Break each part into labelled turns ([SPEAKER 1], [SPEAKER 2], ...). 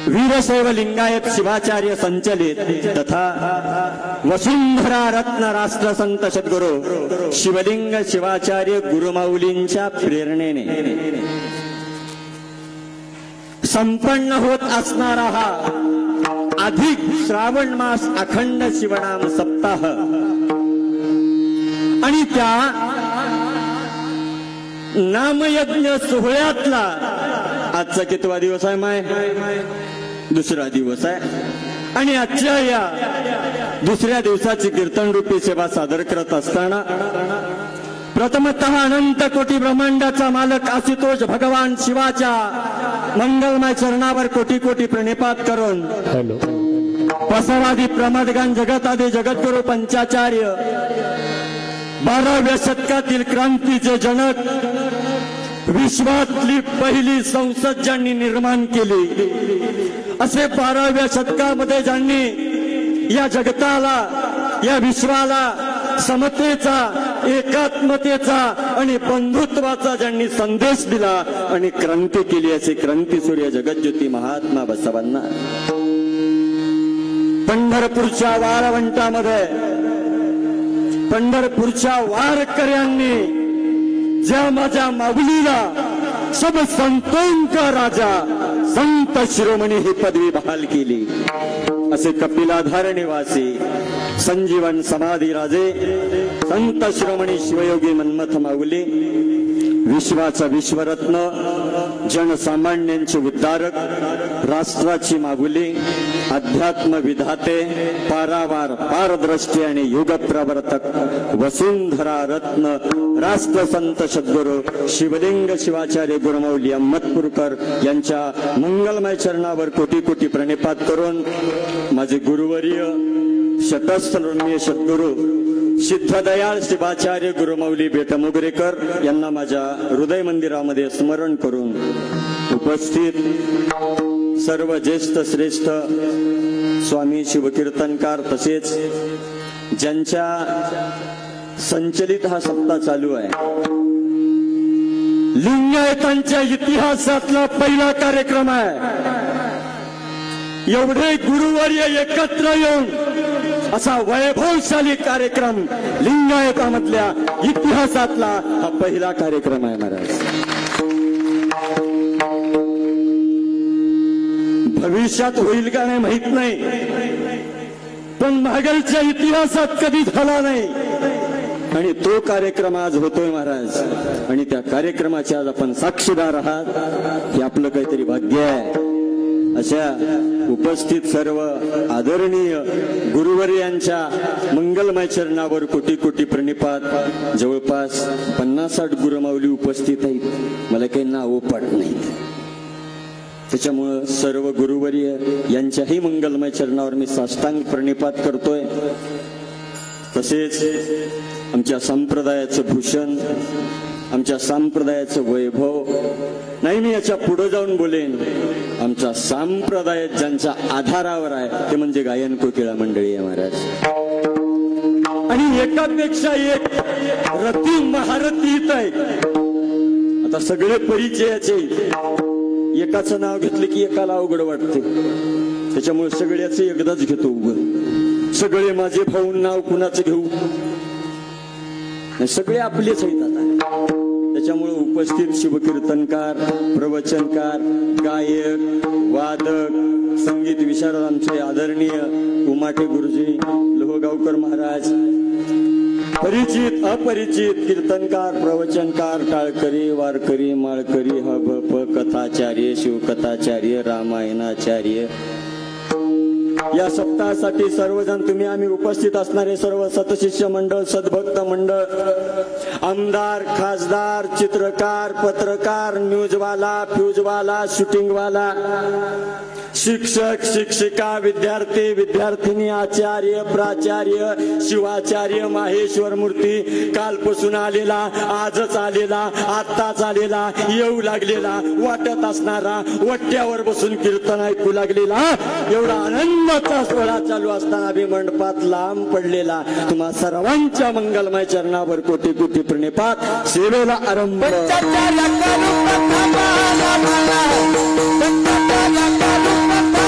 [SPEAKER 1] वीरशैव लिंगायत शिवाचार्य संचलित तथा वसुंधरा रत्न राष्ट्रसंत सद्गुरू शिवलिंग शिवाचार्य गुरुमाऊलींच्या प्रेरणेने संपन्न होत असणारा हा अधिक श्रावण मास अखंड शिवनाम सप्ताह आणि त्या नामयज्ञ सोहळ्यातला आजचा कितवा दिवस आहे माय? दुसरा दिवस आहे आणि आजच्या या दुसऱ्या दिवसाची कीर्तन रूपी सेवा सादर करत असताना प्रथमतः अनंत कोटी ब्रह्मांडाचा मालक आशुतोष भगवान शिवाच्या मंगलमय चरणावर कोटी कोटी प्रणिपात करून पसावादी प्रमदगण जगतादी जगद्गुरु पंचाचार्य 12व्या शतकातील क्रांतीचे जनक विश्वातली पहिली संसद ज्यांनी निर्माण केली असे 12व्या शतकामध्ये ज्यांनी या जगताला या विश्वाला समतेचा एकात्मतेचा आणि बंधुत्वाचा ज्यांनी संदेश दिला आणि क्रांती केली असे क्रांतीसूर्य जगज्योती महात्मा बसवांना पंढरपूरच्या वाळवंटामध्ये पंढरपूरच्या वारकऱ्यांनी ज्या माझ्या माऊलीला सब संतोंका राजा संत शिरोमणी ही पदवी बहाल केली असे कपिलाधार निवासी संजीवन समाधी राजे संत शिरोमणी शिवयोगी मन्मथ माऊली विश्वाचा विश्वरत्न जनसामान्यांचे उद्धारक राष्ट्राची माऊली अध्यात्म विधाते पारावार पारदृष्टी आणि युग प्रवर्तक वसुंधरा रत्न राष्ट्रसंत सद्गुरू शिवलिंग शिवाचार्य गुरुमाऊली अहमदपूरकर यांच्या मंगलमय चरणावर कोटी कोटी प्रणिपात करून माझे गुरुवर्य शतस्त्रम्य सद्गुरू सिद्धदयाळ शिवाचार्य गुरुमाऊली बेटमुगरेकर यांना माझ्या हृदय मंदिरामध्ये स्मरण करून उपस्थित सर्व ज्येष्ठ श्रेष्ठ स्वामी शिवकीर्तनकार तसेच ज्यांच्या संचलित हा सप्ताह चालू आहे लिंगायतांच्या इतिहासातला पहिला कार्यक्रम आहे एवढे गुरुवर्य एकत्र येऊन असा वैभवशाली कार्यक्रम लिंगायतामधल्या इतिहासातला हा पहिला कार्यक्रम आहे महाराज भविष्यात होईल का नाही माहित नाही पण मागच्या इतिहासात कधी झाला नाही आणि तो कार्यक्रम आज होतोय महाराज आणि त्या कार्यक्रमाचे आज आपण साक्षीदार आहात हे आपलं काहीतरी भाग्य आहे अशा उपस्थित सर्व आदरणीय गुरुवर्यांच्या मंगलमय चरणावर कोटी कोटी प्रणिपात जवळपास 50-60 गुरुमाऊली उपस्थित आहेत मला काही नाव पाठ नाहीत त्याच्यामुळं सर्व गुरुवर्य यांच्याही मंगलमय चरणावर मी साष्टांग प्रणिपात करतोय तसेच आमच्या संप्रदायाचं भूषण आमच्या संप्रदायाचं वैभव नाही मी याच्या पुढे जाऊन बोलेन आमचा संप्रदाय ज्यांच्या आधारावर आहे ते म्हणजे गायन कोकिळा मंडळी आहे महाराज आणि एकापेक्षा एक रती महारथी इथं आहे आता सगळे परिचयाचे एकाचं नाव घेतलं की एकाला अवघड वाटते त्याच्यामुळे सगळ्याचे एकदाच घेतो उघड सगळे माझे भाऊ नाव कुणाचं घेऊ सगळे आपलेच आहेत आता त्याच्यामुळे उपस्थित शिवकीर्तनकार प्रवचनकार गायक वादक संगीत विशारद आमचे आदरणीय उमाटे गुरुजी लोहगावकर महाराज परिचित अपरिचित कीर्तनकार प्रवचनकार टाळकरी वारकरी माळकरी हभप कथाचार्य शिवकथाचार्य रामायणाचार्य या सप्ताहासाठी सर्वजण तुम्ही आम्ही उपस्थित असणारे सर्व सतशिष्य मंडळ सद्भक्त मंडळ आमदार खासदार चित्रकार पत्रकार न्यूजवाला फ्यूजवाला शूटिंगवाला शिक्षक शिक्षिका विद्यार्थी विद्यार्थिनी आचार्य प्राचार्य शिवाचार्य माहेश्वर मूर्ती कालपासून आलेला आजच आलेला आत्ताच आलेला येऊ लागलेला वाटत असणारा वट्ट्यावर बसून कीर्तन ऐकू लागलेला एवढा आनंदाचा सोहळा चालू असताना बी मंडपात लांब पडलेला तुम्हा सर्वांच्या मंगलमय चरणावर कोटी कोटी प्रणिपात सेवेला आरंभ
[SPEAKER 2] पंचाचार्य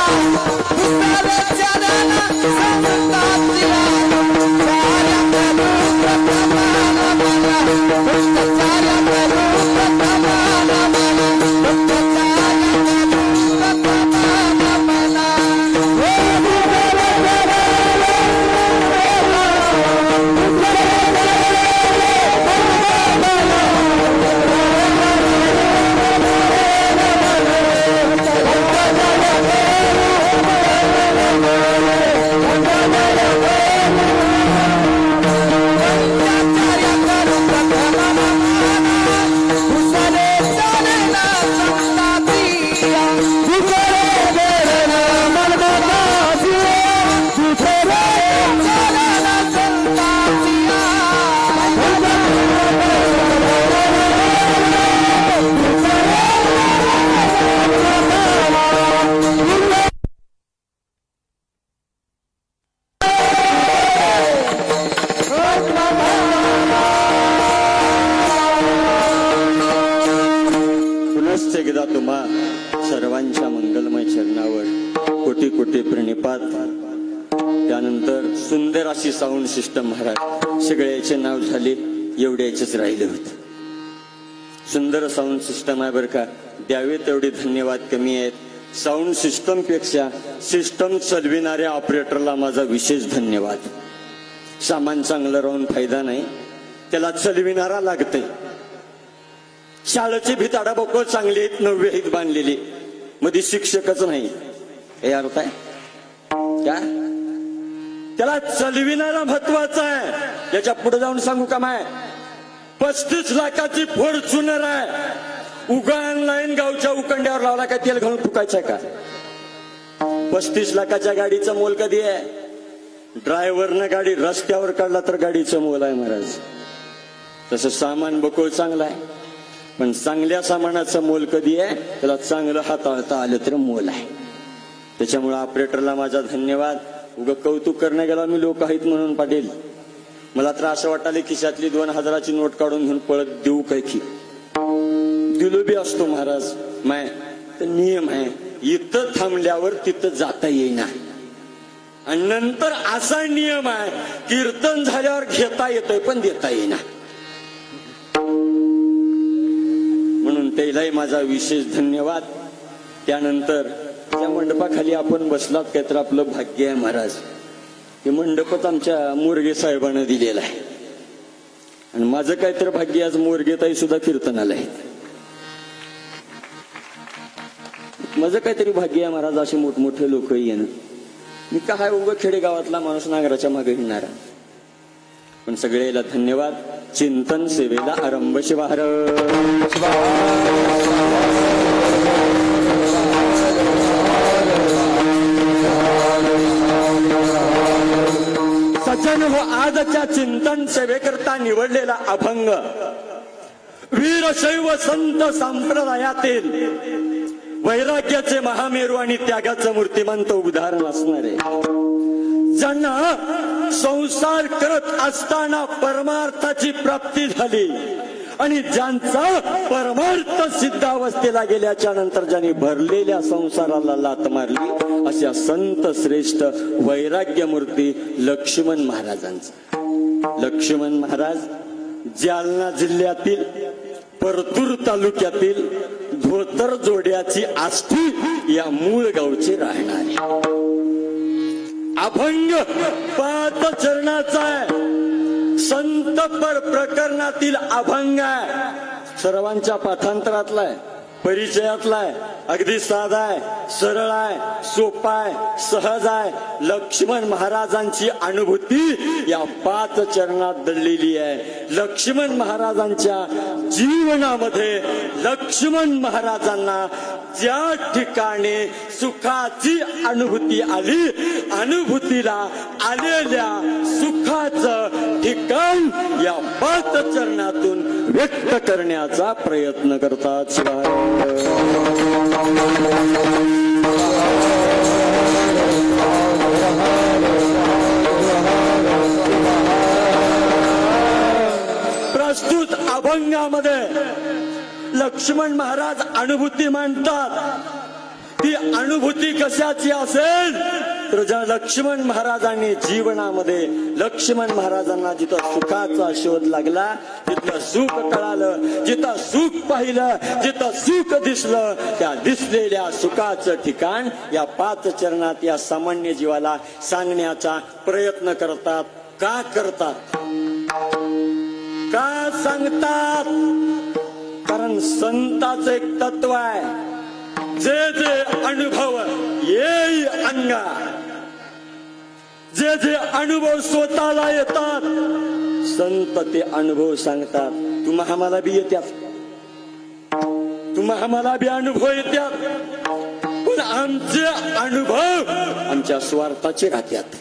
[SPEAKER 1] सर्वांच्या मंगलमय चरणावर कोटी कोटी प्रणिपात। त्यानंतर सुंदर अशी साऊंड सिस्टम महाराज, सगळ्याचे नाव झाले, एवढ्याचेच राहिले होते। सुंदर साऊंड सिस्टम आहे बरं का, द्यावे तेवढे धन्यवाद कमी आहेत। साऊंड सिस्टम पेक्षा सिस्टम चालविणाऱ्या ऑपरेटरला माझा विशेष धन्यवाद। सामान चांगलं राहून फायदा नाही, त्याला चालविणारा लागते। शाळेची भिताडा बोकळ चांगली आहेत, 9वी आहेत बांधलेली, मध्ये शिक्षकच नाही, हे अर्थ आहे का? त्याला चालविणारा महत्वाचा आहे। याच्या पुढे जाऊन सांगू का माय, 35 लाखाची फॉर्च्युनर आहे, उगा ऑनलाईन गावच्या उकंड्यावर लावला काय तेल घालून फुकायचं का? 35 लाखाच्या गाडीचं मोल कधी आहे? ड्रायव्हरनं गाडी रस्त्यावर काढला तर गाडीचं मोल आहे महाराज। तसं सामान बकोळ चांगलं आहे, पण चांगल्या सामानाचं मोल कधी आहे? त्याला चांगलं हाताळता आलं तर मोल आहे। त्याच्यामुळे ऑपरेटरला माझा धन्यवाद। उगा कौतुक करण्या गेला मी लोक आहेत म्हणून पाटील, मला तर असं वाटाले खिशातली 2000ची नोट काढून घेऊन पळत देऊ काय की? दिलो बी असतो महाराज, माय तर नियम आहे, इथं थांबल्यावर तिथं जाता येईना। आणि नंतर असा नियम आहे, कीर्तन झाल्यावर घेता येतोय पण देता येईना। म्हणून त्यालाही माझा विशेष धन्यवाद। त्यानंतर त्या मंडपाखाली आपण बसलात काय तर आपलं भाग्य आहे महाराज। हे मंडपच आमच्या मोरगे साहेबांना दिलेला आहे, आणि माझं काय तर भाग्य, आज मोरगेताई सुद्धा कीर्तनाला आहेत। माझं काहीतरी भाग्य आहे महाराज, असे मोठमोठे लोक येणं। मी काय उभं खेडेगावातला माणूस नांगराच्या मागे हिंडणारा, पण सगळ्याला धन्यवाद। चिंतन सेवेला आरंभ शिवार। सज्जन हो, आजच्या चिंतन सेवेकरता निवडलेला अभंग वीरशैव संत संप्रदायातील वैराग्याचे महामेरू आणि त्यागाचं मूर्तिमंत उदाहरण असणारे, ज्यांना संसार करत असताना परमार्थाची प्राप्ती झाली आणि ज्यांचा परमार्थ सिद्धावस्थेला गेल्याच्या नंतर ज्यांनी भरलेल्या संसाराला लात मारली, अशा संत श्रेष्ठ वैराग्य मूर्ती लक्ष्मण महाराजांचा। लक्ष्मण महाराज जालना जिल्ह्यातील परतूर तालुक्यातील धोतर जोड्याची आष्टी या मूळ गावचे राहणारे। अभंग 5 चरणाचा आहे, संत प्रकरणातील अभंग आहे, सर्वांच्या पाठांतरातला आहे, परिचयातला आहे, अगदी साधा आहे, सरळ आहे, सोपा आहे, सहज आहे। लक्ष्मण महाराजांची अनुभूती या 5 चरणात दडलेली आहे। लक्ष्मण महाराजांच्या जीवनामध्ये लक्ष्मण महाराजांना ज्या ठिकाणी सुखाची अनुभूती आली, अनुभूतीला आलेल्या सुखाचं ठिकाण या 5 चरणातून व्यक्त करण्याचा प्रयत्न करतात। प्रस्तुत अभंगामध्ये लक्ष्मण महाराज अनुभूती मांडतात। ती अनुभूती कशाची असेल तर ज्या लक्ष्मण महाराजांनी जीवनामध्ये लक्ष्मण महाराजांना जिथं सुखाचा शोध लागला तिथलं सुख कळालं, जिथं सुख पाहिलं, जिथं सुख दिसलं, त्या दिसलेल्या सुखाचं ठिकाण या 5 चरणात या सामान्य जीवाला सांगण्याचा प्रयत्न करतात. का करतात, का सांगतात? कारण संतांचं एक तत्व आहे, जे जे अनुभव येई अंगा, जे जे अनुभव स्वतःला येतात संत ते अनुभव सांगतात. तुम्हा आम्हाला बी येत्यात, तुम्हा आम्हाला बी अनुभव येत्यात, पण आमचे अनुभव आमच्या स्वार्थाचे राहतात.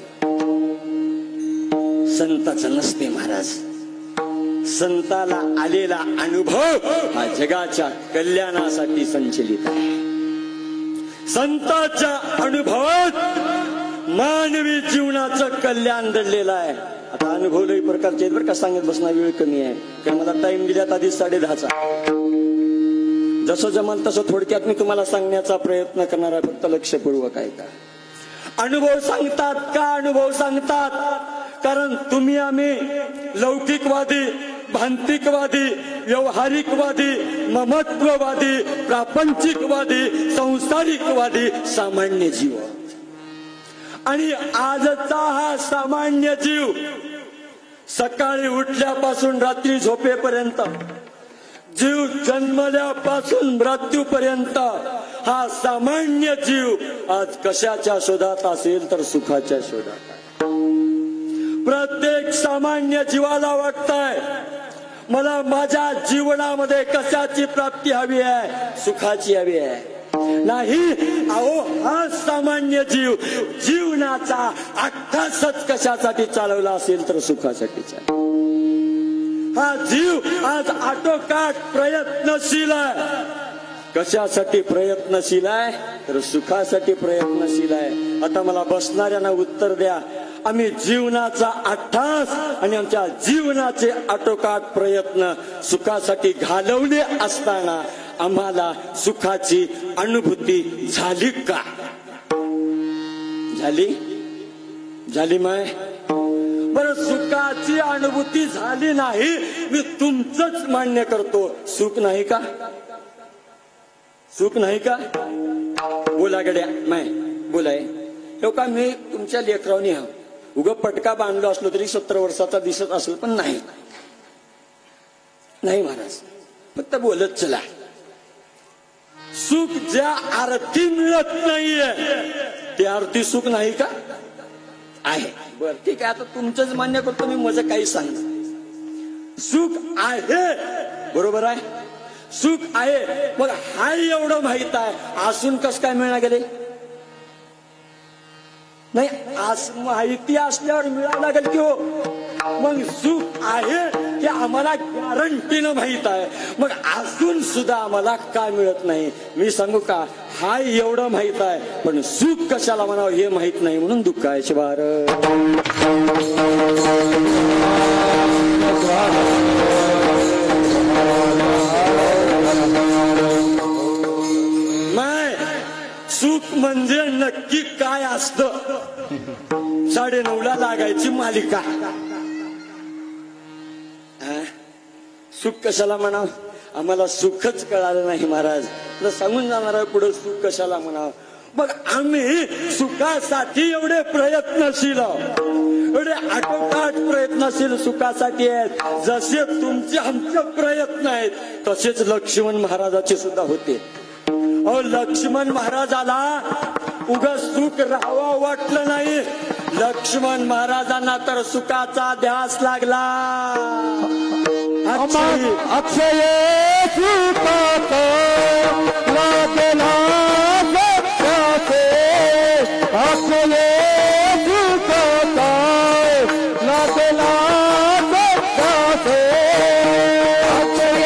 [SPEAKER 1] संताचं नसते महाराज. संताला आलेला अनुभव हा जगाच्या कल्याणासाठी संचलित आहे. संतांच्या अनुभवात मानवी जीवनाचं कल्याण दडलेलं आहे. आता अनुभव लई प्रकारचे आहेत बरं का, सांगत बसणार वेळ कमी आहे कारण मला टाइम दिल्यात आधी 10:30चा. जसं जमाल तसं थोडक्यात मी तुम्हाला सांगण्याचा प्रयत्न करणार आहे, फक्त लक्षपूर्वक आहे का. अनुभव सांगतात का अनुभव सांगतात? कारण तुम्ही आम्ही लौकिकवादी, भांतिकवादी, व्यवहारिकवादी, ममत्ववादी, प्रापंचिकवादी, संसारिकवादी सामान्य जीव. आणि आजचा हा सामान्य जीव सकाळी उठल्यापासून रात्री झोपेपर्यंत, जीव जन्मल्यापासून मृत्यूपर्यंत हा सामान्य जीव आज कशाच्या शोधात असेल तर सुखाच्या शोधात. प्रत्येक सामान्य जीवाला वाटतंय मला माझ्या जीवनामध्ये कशाची प्राप्ती हवी आहे, सुखाची हवी आहे. नाही अहो, हा सामान्य जीव जीवनाचा अट्टासच कशासाठी चालवला असेल तर सुखासाठी चालवला. हा जीव आज आटोकाट प्रयत्नशील आहे. कशासाठी प्रयत्नशील आहे तर सुखासाठी प्रयत्नशील आहे. आता मला बसणाऱ्यांना उत्तर द्या, आम्ही जीवनाचा अट्टास आणि आमच्या जीवनाचे आटोकाट प्रयत्न सुखासाठी घालवले असताना आम्हाला सुखाची अनुभूती झाली का? झाली माय? बरं, सुखाची अनुभूती झाली नाही, मी तुमचंच मान्य करतो. सुख नाही का? सुख नाही का? बोला गड्या माय, बोलाय हो का? मी तुमच्या लेकरावनी हा उगा पटका बांधलो असलो तरी 17 वर्षाचा दिसत असेल, पण नाही महाराज, फक्त बोलत चला. सुख ज्या अर्थी मिळत नाहीये ते अर्थी सुख नाही का? आहे. बर ठीक आहे, आता तुमचंच मान्य करतो मी, माझं काही सांग. सुख आहे, बरोबर आहे, सुख आहे. मग हा एवढं माहित आहे, असून कस काय मिळणार गेले? नाही, माहिती असल्यावर मिळावं लागेल की हो. मग सुख आहे हे आम्हाला गॅरंटीनं माहित आहे, मग असून सुद्धा आम्हाला काय मिळत नाही? मी सांगू का, हा एवढं माहित आहे पण सुख कशाला म्हणावं हे माहित नाही म्हणून दुःख आहे. शिवार माय, सुख म्हणजे नक्की काय असतं? 9:30ला लागायची मालिका. सुख कशाला म्हणावं? आम्हाला सुखच कळालं नाही महाराज. सांगून जाणार आहे पुढे सुख कशाला म्हणावं. मग आम्ही सुखासाठी एवढे प्रयत्नशील, एवढे आटोकाट प्रयत्नशील सुखासाठी आहेत. जसे तुमचे आमचे प्रयत्न आहेत तसेच लक्ष्मण महाराजाचे सुद्धा होते. अहो, लक्ष्मण महाराजाला उगा सुख राहावं वाटलं नाही. लक्ष्मण महाराजांना तर सुखाचा ध्यास लागला.
[SPEAKER 2] अक्षय सुखाचा लागला सत्याचे, अक्षय सुखाचा लागला सत्याचे, अक्षय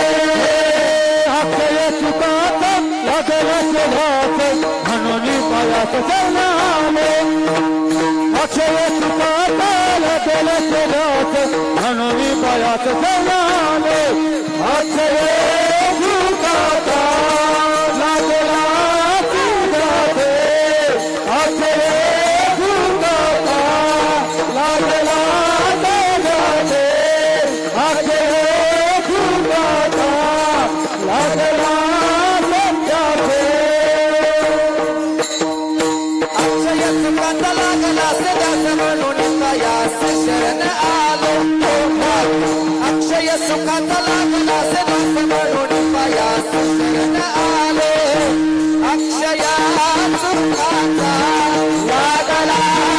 [SPEAKER 2] म्हणून पायास चरणाले अक्षय सुखाचा लागला ध्यास म्हणून पायास चरणाले अक्षय सुखाचा लागला ध्यास अक्षय सुखाचा लागला ध्यास अक्षय सुखाचा लागला
[SPEAKER 3] अक्षय सुखाचा लागला ध्यास म्हणून पायास शरण आलो अक्षय सुखाचा लागला ध्यास म्हणून पायास शरण आलो अक्षय सुखाचा लागला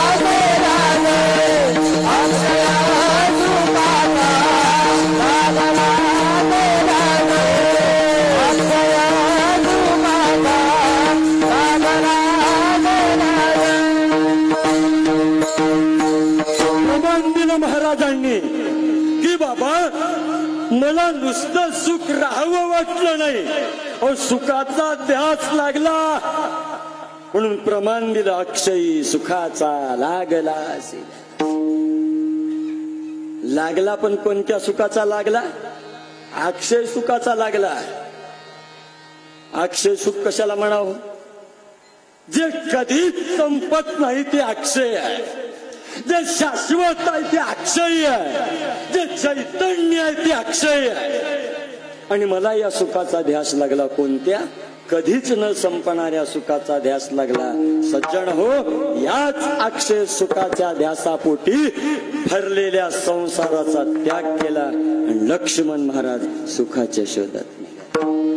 [SPEAKER 3] अक्षय सुखाचा लागला अक्षय
[SPEAKER 1] प्रमाण दिलं महाराजांनी की बाबा मला नुसतं सुख राहावं वाटलं नाही, अहो सुखाचा ध्यास लागला म्हणून प्रमाण दिलं अक्षयी सुखाचा लागला असेल. लागला पण कोणत्या सुखाचा लागला? अक्षय सुखाचा लागला. अक्षय सुख कशाला म्हणावं? जे कधीच संपत नाही ते अक्षय आहे, जे शाश्वत आहे ते अक्षय आहे, जे चैतन्य आहे ते अक्षय आहे. आणि मला या सुखाचा ध्यास लागला, कोणत्या? कधीच न संपणाऱ्या सुखाचा ध्यास लागला. सज्जन हो, याच अक्षय सुखाच्या ध्यासापोटी भरलेल्या संसाराचा त्याग केला आणि लक्ष्मण महाराज सुखाच्या शोधात निघाले.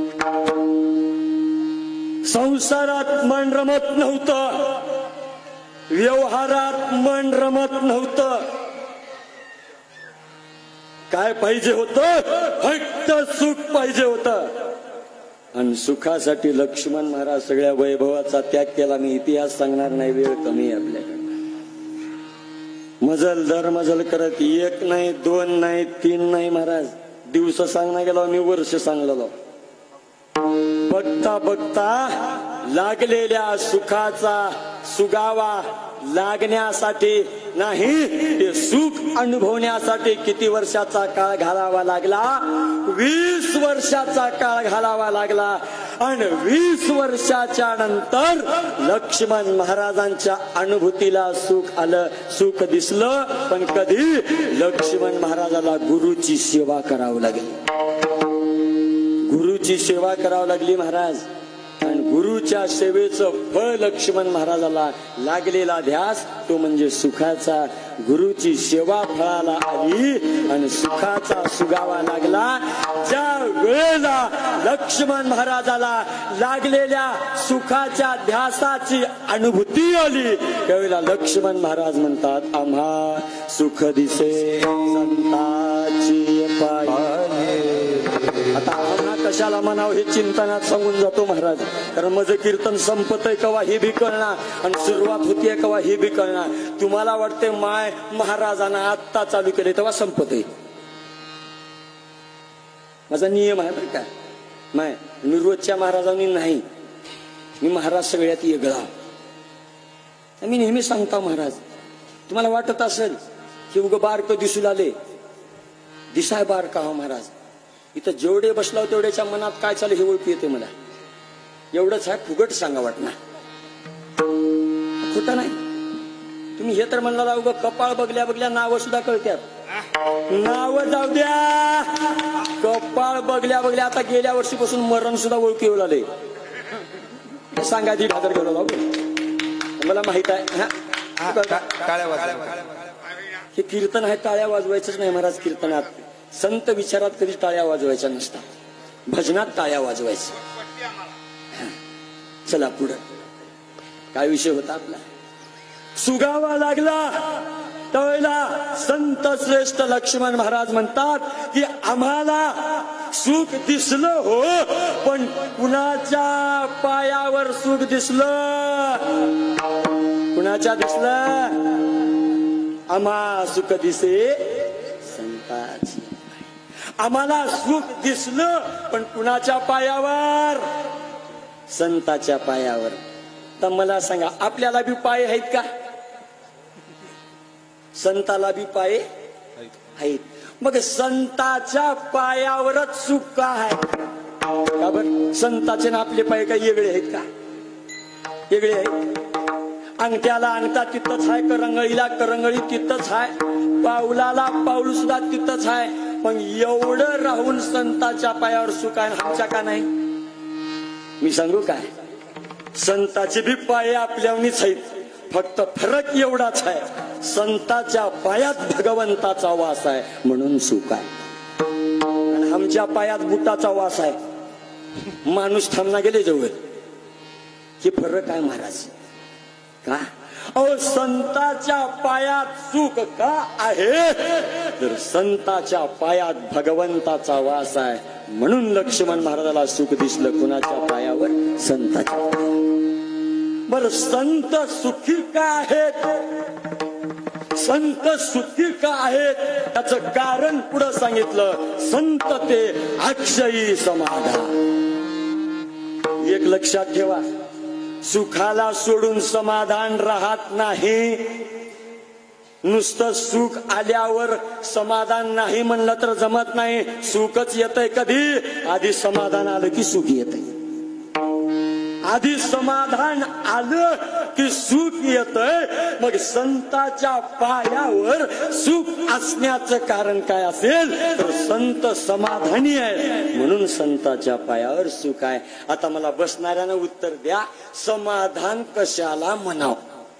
[SPEAKER 1] संसारात मन रमत नव्हतं, व्यवहारात मन रमत नव्हतं. काय पाहिजे होतं? फक्त सुख पाहिजे होतं. आणि सुखासाठी लक्ष्मण महाराज सगळ्या वैभवाचा त्याग केला. मी इतिहास सांगणार नाही, वेळ कमी आहे आपल्याकडे. मजल दर मजल करत, एक नाही, दोन नाही, तीन नाही महाराज, दिवस सांगणार गेलो मी, वर्ष सांगलेलो. बघता बघता लागलेल्या सुखाचा सुगावा लागण्यासाठी नाही, ते सुख अनुभवण्यासाठी किती वर्षाचा काळ घालावा लागला? 20 वर्षाचा काळ घालावा लागला. आणि 20 वर्षाच्या नंतर लक्ष्मण महाराजांच्या अनुभूतीला सुख आलं, सुख दिसलं. पण कधी? लक्ष्मण महाराजाला गुरुची सेवा करावी लागली, गुरुची सेवा करावी लागली महाराज. आणि गुरुच्या सेवेचं फळ लक्ष्मण महाराजाला लागलेला ध्यास तो म्हणजे सुखाचा. गुरुची सेवा फळाला आली आणि सुखाचा सुगावा लागला. ज्या वेळेला लक्ष्मण महाराजाला लागलेल्या सुखाच्या ध्यासाची अनुभूती आली, त्यावेळेला लक्ष्मण महाराज म्हणतात, आम्हा सुख दिसे संताची पाये. आता आम्हा कशाला म्हणावं हे चिंतनात सांगून जातो महाराज. कारण माझं कीर्तन संपतय कवा हे बी कळणार आणि सुरुवात होतीये कवा हे बी कळणार. तुम्हाला वाटते माय महाराजांना आत्ता चालू केले तेव्हा संपतय. माझा नियम आहे बरं का, माय मी रोजच्या महाराजांनी नाही, मी महाराज सगळ्यात वेगळा. मी नेहमी सांगतो महाराज, तुम्हाला वाटत असेल की उग बारक दिसू लागले, दिसाय बारका हो महाराज. इथं जेवढे बसलाव तेवढ्याच्या मनात काय चालू हे ओळखू येते मला. एवढंच आहे, फुगट सांगा वाटणार, खोटं नाही. तुम्ही हे तर म्हणला उग कपाळ बघल्या बघल्या नावं सुद्धा कळत्यात. नाव जाऊ द्या, कपाळ बघल्या बघल्या आता गेल्या वर्षीपासून मरण सुद्धा ओळखू येऊ लागले. सांगायची भाकर गेलो मला माहित आहे. हे कीर्तन आहे, टाळ्या वाजवायचंच नाही महाराज. कीर्तनात संत विचारात कधी टाळ्या वाजवायच्या नसतात, भजनात टाळ्या वाजवायच्या. चला पुढे काय विषय होता आपला? सुगावा लागला त्यावेळेला संत श्रेष्ठ लक्ष्मण महाराज म्हणतात की आम्हाला सुख दिसलं हो, पण कुणाच्या पायावर सुख दिसलं? कुणाच्या दिसलं? आम्हा सुख दिसे संताची. आम्हाला सुख दिसलं पण कुणाच्या पायावर? संताच्या पायावर. तर मला सांगा, आपल्याला बी पाय आहेत का? संताला बी पाय आहेत. मग संताच्या पायावरच सुख का आहे? का बर? संताचे ना आपले पाय काही वेगळे आहेत का? वेगळे आहेत. अंगठ्याला अंगठा तिथंच आहे, करंगळीला करंगळी तिथंच आहे, पाऊलाला पाऊल सुद्धा तिथंच आहे. पण एवढं राहून संताच्या पायावर सुख आहे, आमच्या का नाही? मी सांगू काय, संताचे बी पाय आपल्यावनीच आहेत, फक्त फरक एवढाच आहे, संताच्या पायात भगवंताचा वास आहे म्हणून सुख आहे, आणि आमच्या पायात बुटाचा वास आहे. माणूस थांबना गेले जवळ, हे फरक आहे महाराज. का? अहो, संताच्या पायात सुख का आहे? तर संताच्या पायात भगवंताचा वास आहे म्हणून लक्ष्मण महाराजाला सुख दिसलं. कुणाच्या पायावर? संताच्या पायावर. बर, संत सुखी का आहेत? संत सुखी का आहेत त्याचं कारण पुढं सांगितलं. संत ते अक्षयी समाधान. एक लक्षात ठेवा, सुखाला सोडून समाधान राहत नाही. नुसतं सुख आल्यावर समाधान नाही म्हणलं तर जमत नाही. सुखच येतंय कधी? आधी समाधान आलं की सुख येतंय. आधी समाधान आलं की सुख येतंय. मग संताच्या पायावर सुख असण्याचं कारण काय असेल तर संत समाधानी आहे म्हणून संताच्या पायावर सुख आहे. आता मला बसणाऱ्यानं उत्तर द्या, समाधान कशाला म्हणाव?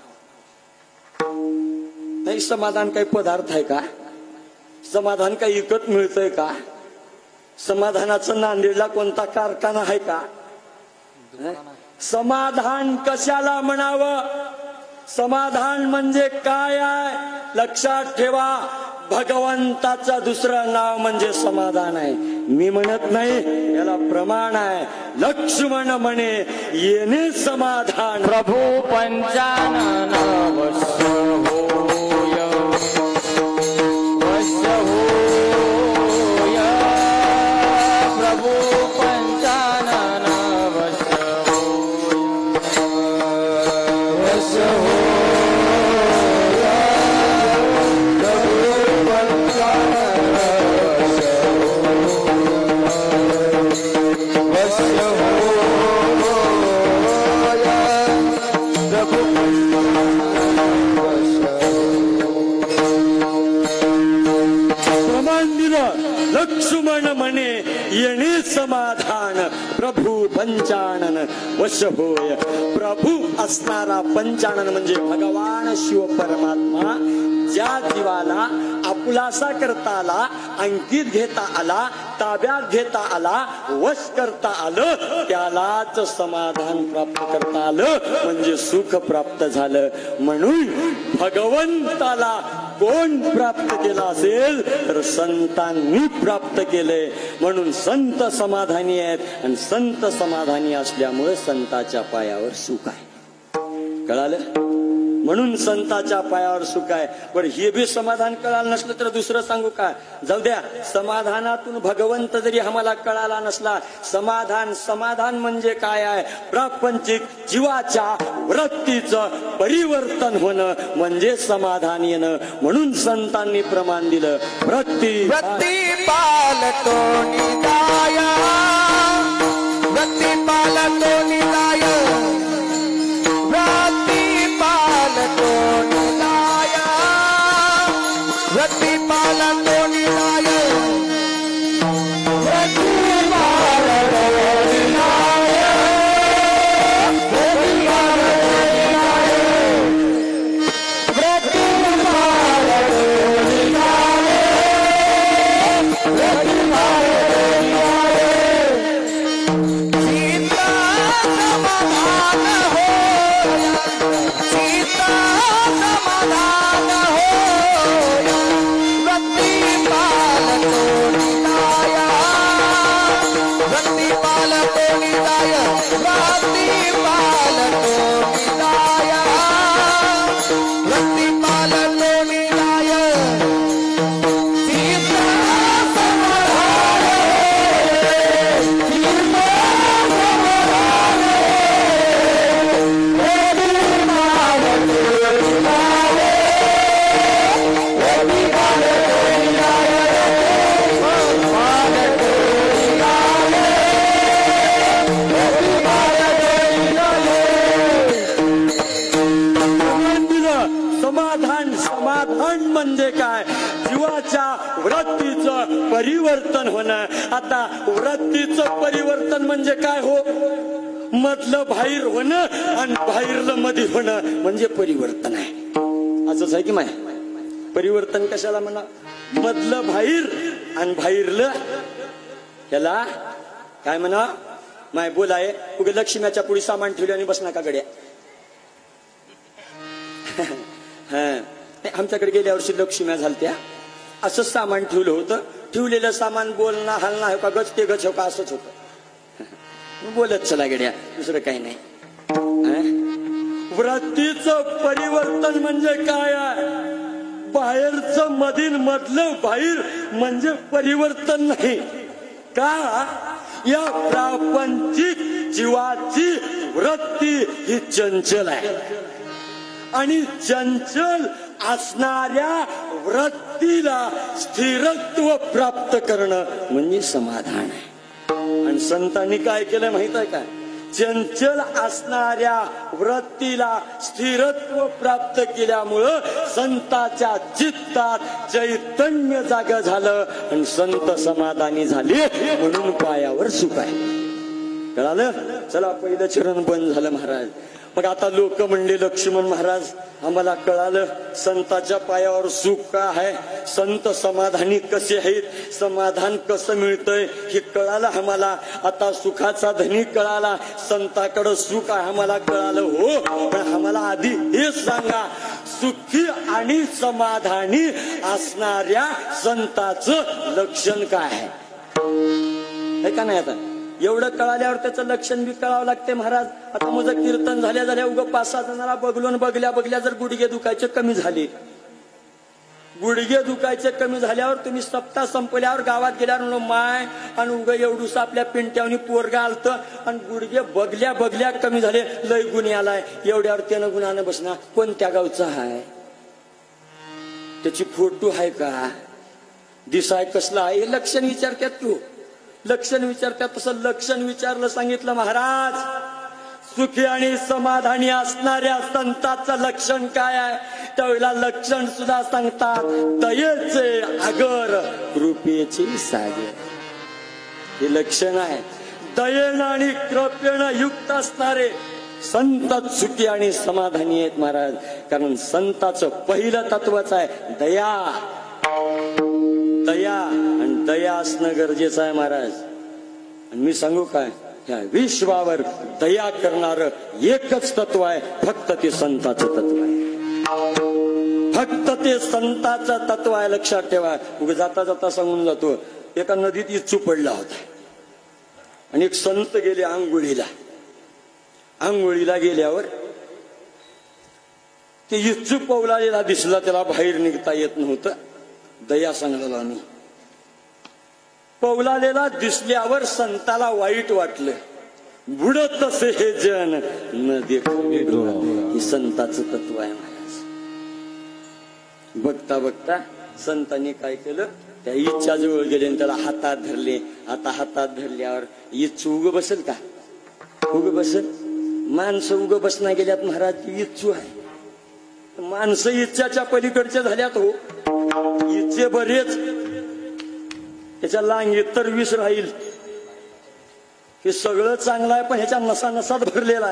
[SPEAKER 1] नाही, समाधान काही पदार्थ आहे का? समाधान काही विकत मिळतंय का? समाधानाचं नांदेडला कोणता कारखाना आहे का? समाधान कशाला म्हणावं? समाधान म्हणजे काय आहे? लक्षात ठेवा, भगवंताचं दुसरं नाव म्हणजे समाधान आहे. मी म्हणत नाही, याला प्रमाण आहे. लक्ष्मण म्हणे येणे समाधान.
[SPEAKER 2] प्रभू पंचानन वश्य होय, वश्य होय, प्रभू पंचानन वश्य होय, वश्य होय, प्रभू पंचानन वश्य
[SPEAKER 1] प्रमाण दिलं. लक्ष्मण म्हणे येणे समाधान. प्रभू पंचानन वश होय. प्रभू असणारा पंचानन म्हणजे भगवान शिव परमात्मा, ज्या जीवाला आपुलासा करता आला, अंकित घेता आला, ताब्यात घेता आला, वश करता आलं, त्यालाच समाधान प्राप्त करता आलं म्हणजे सुख प्राप्त झालं. म्हणून भगवंताला कोण प्राप्त केला असेल तर संतांनी प्राप्त केले. म्हणून संत समाधानी आहेत आणि संत समाधानी असल्यामुळे संताच्या पायावर सुख आहे. कळालं? म्हणून संताच्या पायावर सुख आहे. पण हे बी समाधान कळालं नसलं तर दुसरं सांगू का? जाऊ द्या, समाधानातून भगवंत जरी आम्हाला कळाला नसला, समाधान समाधान म्हणजे काय आहे? प्रापंचिक जीवाच्या वृत्तीचं परिवर्तन होणं म्हणजे समाधान येणं. म्हणून संतांनी प्रमाण दिलं. वृत्ती
[SPEAKER 3] पालतो निदाय, वृत्ती पालतो निदाय, पालतो निदाय, वृत्ती पालतो निदाय, वृत्ती पालतो निदाय, वृत्ती पालतो निदाय, वृत्ती पालतो निदाय, वृत्ती पालतो निदाय.
[SPEAKER 1] समाधान म्हणजे काय? जीवाच्या वृत्तीचं परिवर्तन होणं. आता वृत्तीचं परिवर्तन म्हणजे काय हो? मधलं बाहेर होणं आणि बाहेरलं मध्ये होणं म्हणजे परिवर्तन आहे. असंच आहे की माय? परिवर्तन कशाला म्हणा? मधलं बाहेर आणि बाहेरलं त्याला काय म्हणा? माय बोलाय उगे लक्ष्म्याच्या पुढे सामान ठेवले आणि बसना का गड्या. आमच्याकडे गेल्या वर्षी लक्ष्म्या झालत्या, असंच सामान ठेवलं होतं. ठेवलेलं सामान बोलणं हलणं हो का गच ते गच हो का असंच होतं. बोलत चला गड्या, दुसरं काही नाही. वृत्तीचं परिवर्तन म्हणजे काय आहे? बाहेरचं मधील मधलं बाहेर म्हणजे परिवर्तन नाही का? या प्रापंचिक जीवाची वृत्ती ही चंचल आहे आणि चंचल असणाऱ्या वृत्तीला स्थिरत्व प्राप्त करणं म्हणजे समाधान आहे. आणि संतांनी काय केलं माहित आहे का? चंचल असणाऱ्या वृत्तीला स्थिरत्व प्राप्त केल्यामुळं संताच्या चित्तात चैतन्य जागा झालं आणि संत समाधानी झाले म्हणून पायावर सुख आहे. कळालं? चला पहिलं चरण बंद झालं महाराज. मग आता लोक म्हणले लक्ष्मण महाराज आम्हाला कळालं संताच्या पायावर सुख का आहे, संत समाधानी कसे आहेत, समाधान कसं मिळतंय हे कळालं आम्हाला. आता सुखाचा धनी कळाला, संताकडं सुख आहे आम्हाला कळालं हो. पण आम्हाला आधी हे सांगा, सुखी आणि समाधानी असणाऱ्या संताचं लक्षण काय आहे का नाही? आता एवढं कळाल्यावर त्याचं लक्षण बी कळावं लागते महाराज. आता माझं कीर्तन झाल्या उगा 5-6 जणांना बघलून बघल्या जर गुडघे दुखायचे कमी झाले, गुडघे दुखायचे कमी झाल्यावर तुम्ही सप्ताह संपल्यावर गावात गेल्यावर माय आणि उगा एवढूस आपल्या पिंट्यावनी पोरगा आलत आणि गुडघे बघल्या कमी झाले, लय गुन्हे आलाय. एवढ्यावर त्यानं गुन्हानं बसणार. कोणत्या गावचा आहे, त्याची फोटो आहे का, दिसाय कसला आहे, हे लक्षण विचारतात. तू लक्षण विचारतात तसं लक्षण विचारलं सांगितलं महाराज. सुखी आणि समाधानी असणाऱ्या संताचं लक्षण काय आहे? त्यावेळेला लक्षण सुद्धा सांगतात, दयेचे आगर कृपेचे सागर. हे लक्षण आहे. दयेनं आणि कृपेनं युक्त असणारे संत सुखी आणि समाधानी आहेत महाराज. कारण संताचं पहिलं तत्वच आहे दया. दया आणि दया असणं गरजेचं आहे महाराज. आणि मी सांगू काय, ह्या विश्वावर दया करणार एकच तत्व आहे, फक्त ते संताचं तत्व आहे. फक्त ते संताचं तत्व आहे. लक्षात ठेवा. उगा जाता जाता सांगून जातो, एका नदीत इच्छू पडला होता आणि एक संत गेले आंघोळीला. आंघोळीला गेल्यावर ते इच्छू पवलालेला दिसला, त्याला बाहेर निघता येत नव्हतं. दया सांगलेला मी. पवलालेला दिसल्यावर संताला वाईट वाटलं. बुडत असे हे जन न देखावे डोळा. हे संताचं तत्व आहे महाराज. बघता बघता संतांनी काय केलं, त्या इच्छा जवळ गेले आणि त्याला हातात धरले. आता हातात धरल्यावर इच्छू उग बसेल का? उग बसेल? माणसं उग बसना गेल्यात महाराज. ती इच्छू आहे. माणसं इच्छाच्या पलीकडच्या झाल्यात हो. इच्छे बरेच, त्याच्या लांगीत तर विष राहील. हे सगळं चांगलं आहे पण ह्याच्या नसा नसात भरलेला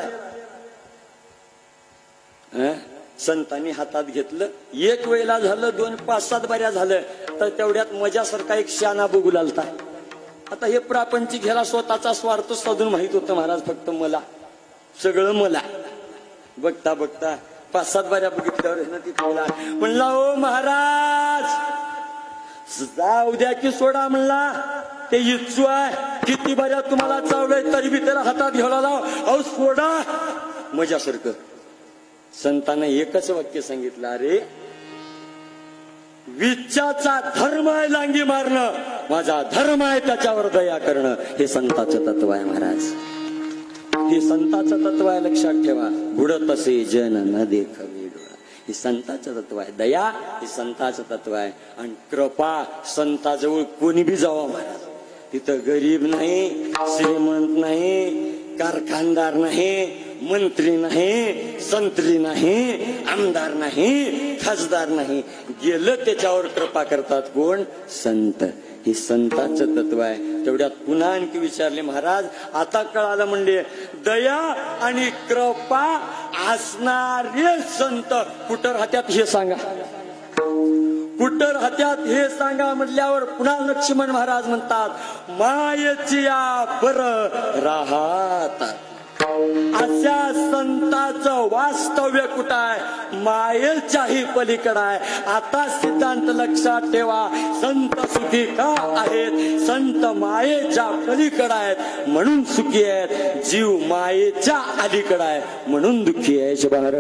[SPEAKER 1] आहे. संतांनी हातात घेतलं. एक वेळेला झालं, 2, 5, 7 बाऱ्या झालं तर तेवढ्यात मजासारखा एक शाना बघू लागला. आता हे प्रापंचिक ह्याला स्वतःचा स्वार्थ साधून माहित होतं महाराज, फक्त मला, सगळं मला. बघता बघता 5-7 बाऱ्या बघितल्यावर तिथला म्हणला, ओ महाराज जाऊ द्या की सोडा. म्हणला ते इच्छू आहे, किती बाऱ्या तुम्हाला चावलंय तरी बी त्याला हातात घ्यायला लाव. अहो सोडा. मजासारखं संतांना एकच वाक्य सांगितलं, अरे विच्छाचा धर्म आहे लांगी मारणं, माझा धर्म आहे त्याच्यावर दया करणं. हे संताचं तत्व आहे महाराज. हे संताचं तत्व आहे. लक्षात ठेवा. बुडत असे जन न देखावे डोळा. हे संताचं तत्व आहे. दया हे संताचं तत्व आहे. आणि कृपा संताजवळ कोणी बी जावं महाराज. तिथं गरीब नाही, श्रीमंत नाही, कारखानदार नाही, मंत्री नाही, संत्री नाही, आमदार नाही, खासदार नाही, गेलं त्याच्यावर कृपा करतात कोण? संत. हे संतांचं तत्व आहे. तेवढ्यात पुन्हा आणखी विचारले महाराज, आता कळालं म्हणजे दया आणि कृपा असणारे संत कुठं राहत्यात हे सांगा. कुठं राहत्यात हे सांगा म्हटल्यावर पुन्हा लक्ष्मण महाराज म्हणतात, मायेची पर राहतात. अशा संतांचं वास्तव्य कुठं आहे? मायेच्याही पलीकडे आहे. आता सिद्धांत लक्षात ठेवा, संत सुखी का आहेत? संत मायेच्या पलीकडे आहेत म्हणून सुखी आहेत. जीव मायेच्या अलीकडे आहे म्हणून दुःखी आहे.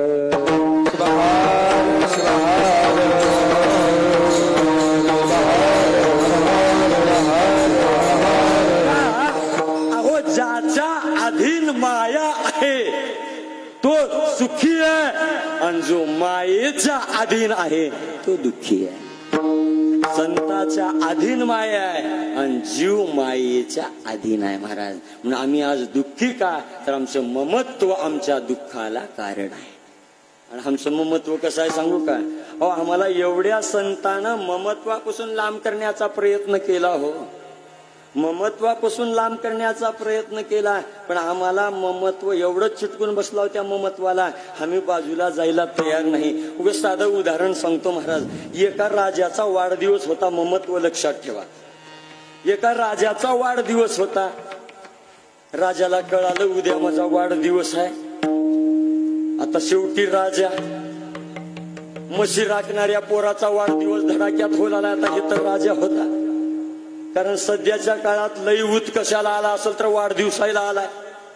[SPEAKER 1] अहो, ज्याच्या अधीन माया आहे तो सुखी आहे आणि जो मायेच्या अधीन आहे तो दुःखी आहे. संताच्या अधीन माया आहे आणि जीव मायेच्या अधीन आहे महाराज. म्हणून आम्ही आज दुःखी का? तर आमचं ममत्व आमच्या दुःखाला कारण आहे. आणि आमचं ममत्व कसं आहे सांगू का? अहो, आम्हाला एवढ्या संतानं ममत्वापासून लांब करण्याचा प्रयत्न केला. हो, ममत्वापासून लांब करण्याचा प्रयत्न केला, पण आम्हाला ममत्व एवढं चिटकून बसला त्या ममत्वाला आम्ही बाजूला जायला तयार नाही. उगाच साधं उदाहरण सांगतो महाराज. एका राजाचा वाढदिवस होता. ममत्व लक्षात ठेवा. एका राजाचा वाढदिवस होता. राजाला कळालं उद्या माझा वाढदिवस आहे. आता शेवटी राजा म्हशी राखणाऱ्या पोराचा वाढदिवस धडाक्यात होईल आला. आता हे तर राजा होता. कारण सध्याच्या काळात लई ऊत कशाला आला असेल तर वाढदिवसाला आलाय.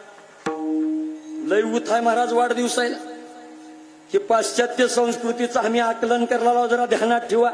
[SPEAKER 1] लई ऊत आहे महाराज वाढदिवसाला. हे पाश्चात्य संस्कृतीचं आम्ही आकलन करायला जरा ध्यानात ठेवा.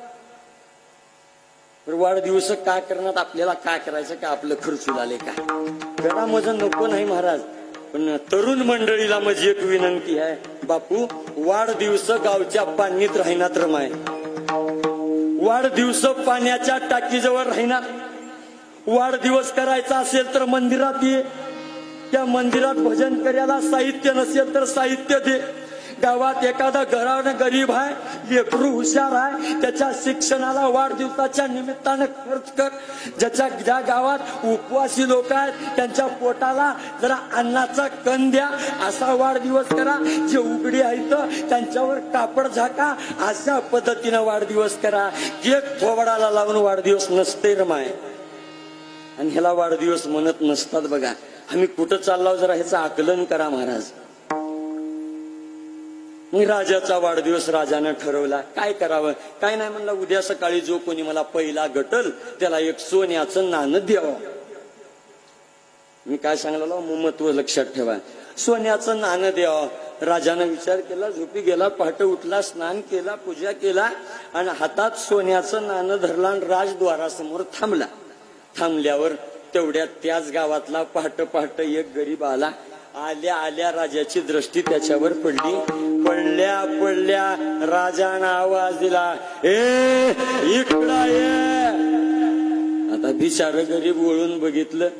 [SPEAKER 1] वाढदिवस का करणार? आपल्याला काय करायचं का? आपलं खर्च आले का? करा माझं नको नाही महाराज. पण तरुण मंडळीला माझी एक विनंती आहे, बापू वाढदिवस गावच्या पाणीत राहणार रमाय. वाढदिवस पाण्याच्या टाकीजवळ राहणार. वाढदिवस करायचा असेल तर मंदिरात ये. त्या मंदिरात भजन करायला साहित्य नसेल तर साहित्य दे. गावात एखादा घरानं गरीब आहे, लेकरू हुशार आहे, त्याच्या शिक्षणाला वाढदिवसाच्या निमित्तानं खर्च कर. ज्या गावात उपवासी लोक आहेत त्यांच्या पोटाला जरा अन्नाचा कण द्या. असा वाढदिवस करा. जे उघडी आहेत त्यांच्यावर कापड झाका. अशा पद्धतीनं वाढदिवस करा. केक थोबडाला लावून वाढदिवस नसते रमाय. आणि ह्याला वाढदिवस म्हणत नसतात बघा. आम्ही कुठं चाललो जरा ह्याचं आकलन करा महाराज. मी राजाचा वाढदिवस राजानं ठरवला. काय करावं? काय नाही म्हणलं, उद्या सकाळी जो कोणी मला पहिला गटल त्याला एक सोन्याचं नाणं द्यावं. मी काय सांगलो? ममत्व लक्षात ठेवा. सोन्याचं नाणं द्यावं. राजानं विचार केला. झोपी गेला. पहाटे उठला, स्नान केला, पूजा केला आणि हातात सोन्याचं नाणं धरला आणि राजद्वारासमोर थांबला. थांबल्यावर तेवढ्यात त्याच गावातला पहाटे एक गरीब आला. आल्या आल्या राजाची दृष्टी त्याच्यावर पडली. पडल्या राजानं आवाज दिला, ए इकडं ये. आता बिचारं गरीब वळून बघितलं.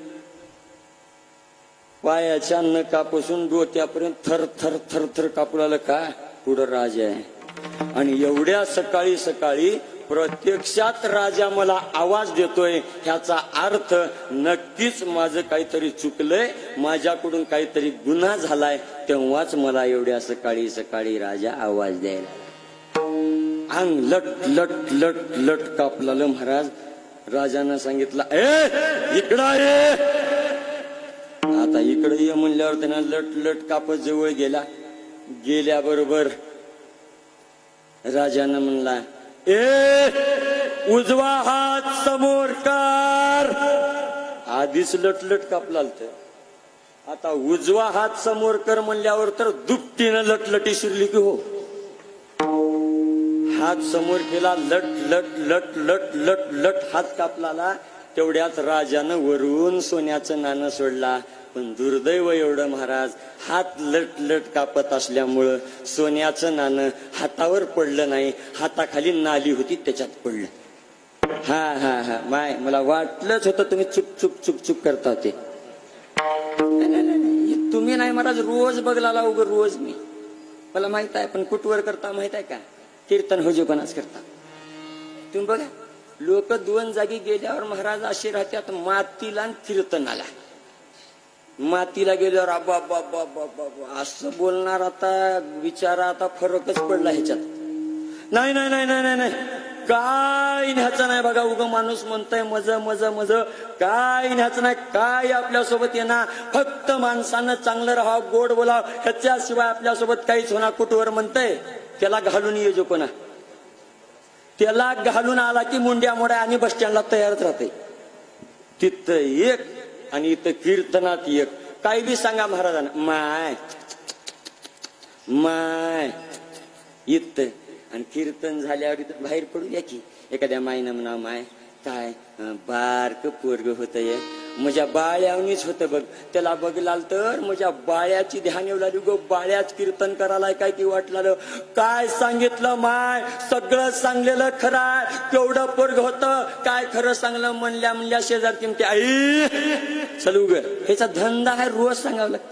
[SPEAKER 1] पायाच्या नकापासून डोक्यापर्यंत थर थर थर थर कापू लागलं. का? पुढं राजा आहे. आणि एवढ्या सकाळी सकाळी प्रत्यक्षात राजा मला आवाज देतोय. ह्याचा अर्थ नक्कीच माझं काहीतरी चुकलंय, माझ्याकडून काहीतरी गुन्हा झालाय. तेव्हाच मला एवढ्या सकाळी सकाळी राजा आवाज द्यायला. अंग लट लट लट लट कापलं महाराज. राजानं सांगितलं, ए इकडं ये. आता इकडे ये म्हणल्यावर त्यांना लट लट कापत जवळ गेला. गेल्याबरोबर राजानं म्हणला, ए उजवा हात समोर कर. आधीच लटलट कापला. आता उजवा हात समोर कर म्हणल्यावर तर दुपटीनं लटलटी शिरली की हो. हात समोर केला. लट लट लट लट लट लट हात कापला. तेवढ्याच राजानं वरून सोन्याचं नाणं सोडला. पण दुर्दैव एवढं महाराज, हात लट लट कापत असल्यामुळं सोन्याचं नाणं हातावर पडलं नाही. हाताखाली नाली होती त्याच्यात पडलं. हा हा हा माय, मला वाटलंच होतं तुम्ही चुक चुक चुक चुक करता ते. तुम्ही नाही महाराज, रोज बघला उग रोज मी, मला माहित आहे. पण कुठवर करता माहित आहे का? कीर्तन होजेपणाच करता. तुम्ही बघा, लोक 2 जागी गेल्यावर महाराज असे राहतात, मातीला आणि कीर्तनाला. मातीला गेल्यावर आबा बाबा बाबा असं बोलणार. आता विचारा, आता फरकच पडला ह्याच्यात. नाही नाही नाही नाही नाही काय न्यायचं नाही बघा. उग माणूस म्हणतोय मज मज मज, काय न्यायचं नाही. काय आपल्यासोबत येणार, फक्त माणसानं चांगलं राहावं, गोड बोलाव, ह्याच्याशिवाय आपल्यासोबत काहीच होणार. कुठवर म्हणतंय त्याला घालून ये जो कोणा, त्याला घालून आला की मुंड्या मोड्या आणि बस स्टँडला तयारच राहते. तिथं एक आणि इथं कीर्तनात एक. काही बी सांगा महाराजांना, माय माय इथं. आणि कीर्तन झाल्यावर इथं बाहेर पडूया की एखाद्या माईनं म्हणा, माय काय बारक पोरग होतंय, माझ्या बाळ्यावनीच होतं बघ. त्याला बघलाल तर माझ्या बाळ्याची ध्यान येऊ लागली. गो बाळ्याच कीर्तन करायला काय की वाटलं. काय सांगितलं माय, सगळं सांगलेलं खरं. केवढं पोरग होतं, काय खरं सांगलं म्हणल्या शेजार किमती आई चलू ग. ह्याचा धंदा आहे, रोज सांगावं लागतं.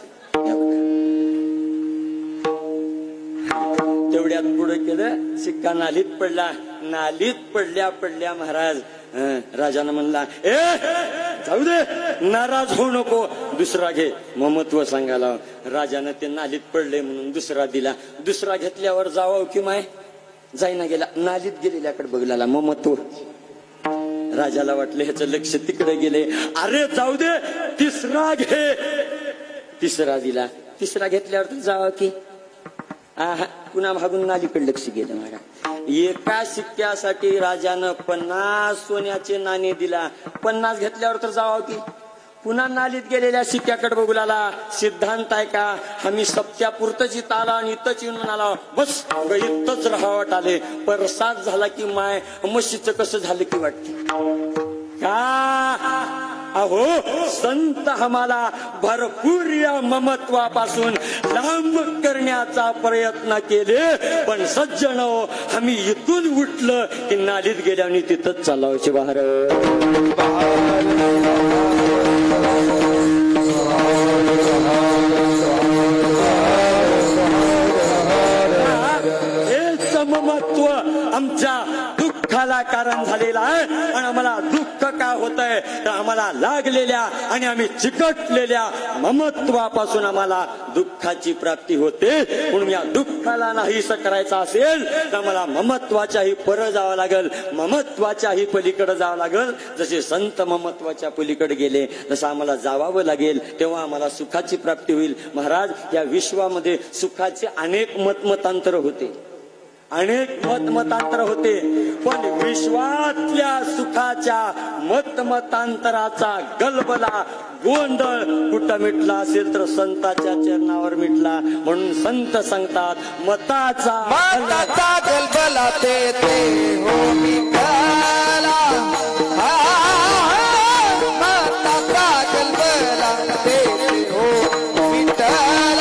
[SPEAKER 1] तेवढ्यात पुढे केलं, शिक्का नालीत पडला. नालीत पडल्या पडल्या महाराज राजानं म्हणला, ए जाऊ दे, नाराज होऊ नको, दुसरा घे. ममत्व सांगायला राजानं ते नालीत पडले म्हणून दुसरा दिला. दुसरा घेतल्यावर जावं की माय जाईना गेला. नालीत गेलेल्याकडे बघला ममत्व. राजाला वाटलं ह्याचं लक्ष तिकडे गेले. अरे जाऊ दे, तिसरा घे. तिसरा दिला. तिसरा घेतल्यावर तर जावं की पुन्हा भागून नालीकडे लक्ष गेलं. महाराज एका शिक्क्यासाठी राजानं 50 सोन्याचे नाणे दिला. 50 घेतल्यावर तर जावं की पुन्हा नालीत गेलेल्या शिक्क्याकडे बघू लागला. सिद्धांत आहे का, आम्ही सप्त्यापुरतच इथं आला आणि इथंच येऊन म्हणाला बस इथंच राहावट आले. परसाद झाला की माय म्हशीचं कसं झालं की वाटते का. अहो संत आम्हाला भरपूर या ममत्वापासून लांब करण्याचा प्रयत्न केले, पण सज्जन आम्ही इथून उठलं की नालीत गेल्याने तिथंच चालावचे बाहेर. हेच ममत्व आमच्या दुःखाला कारण झालेला आहे. आणि आम्हाला दुःख का होतंय तर आम्हाला लागलेल्या आणि आम्ही चिकटलेल्या ममत्वापासून आम्हाला दुःखाची प्राप्ती होते. म्हणून या दुःखाला नाहीस करायचं असेल तर आम्हाला ममत्वाच्याही पर जावं लागेल, ममत्वाच्याही पलीकडे जावं लागेल. जसे संत ममत्वाच्या पलीकडे गेले तसं आम्हाला जावावं लागेल, तेव्हा आम्हाला सुखाची प्राप्ती होईल. महाराज या विश्वामध्ये सुखाचे अनेक मतमतांतर होते, अनेक मतमतांतर होते, पण विश्वातल्या सुखाच्या मतमतांतराचा गलबला गोंधळ कुठं मिटला असेल तर संताच्या चरणावर मिटला. म्हणून संत सांगतात मताचा
[SPEAKER 3] गलबला ते हो मिटाला. मताचा गलबला ते हो मिटाला.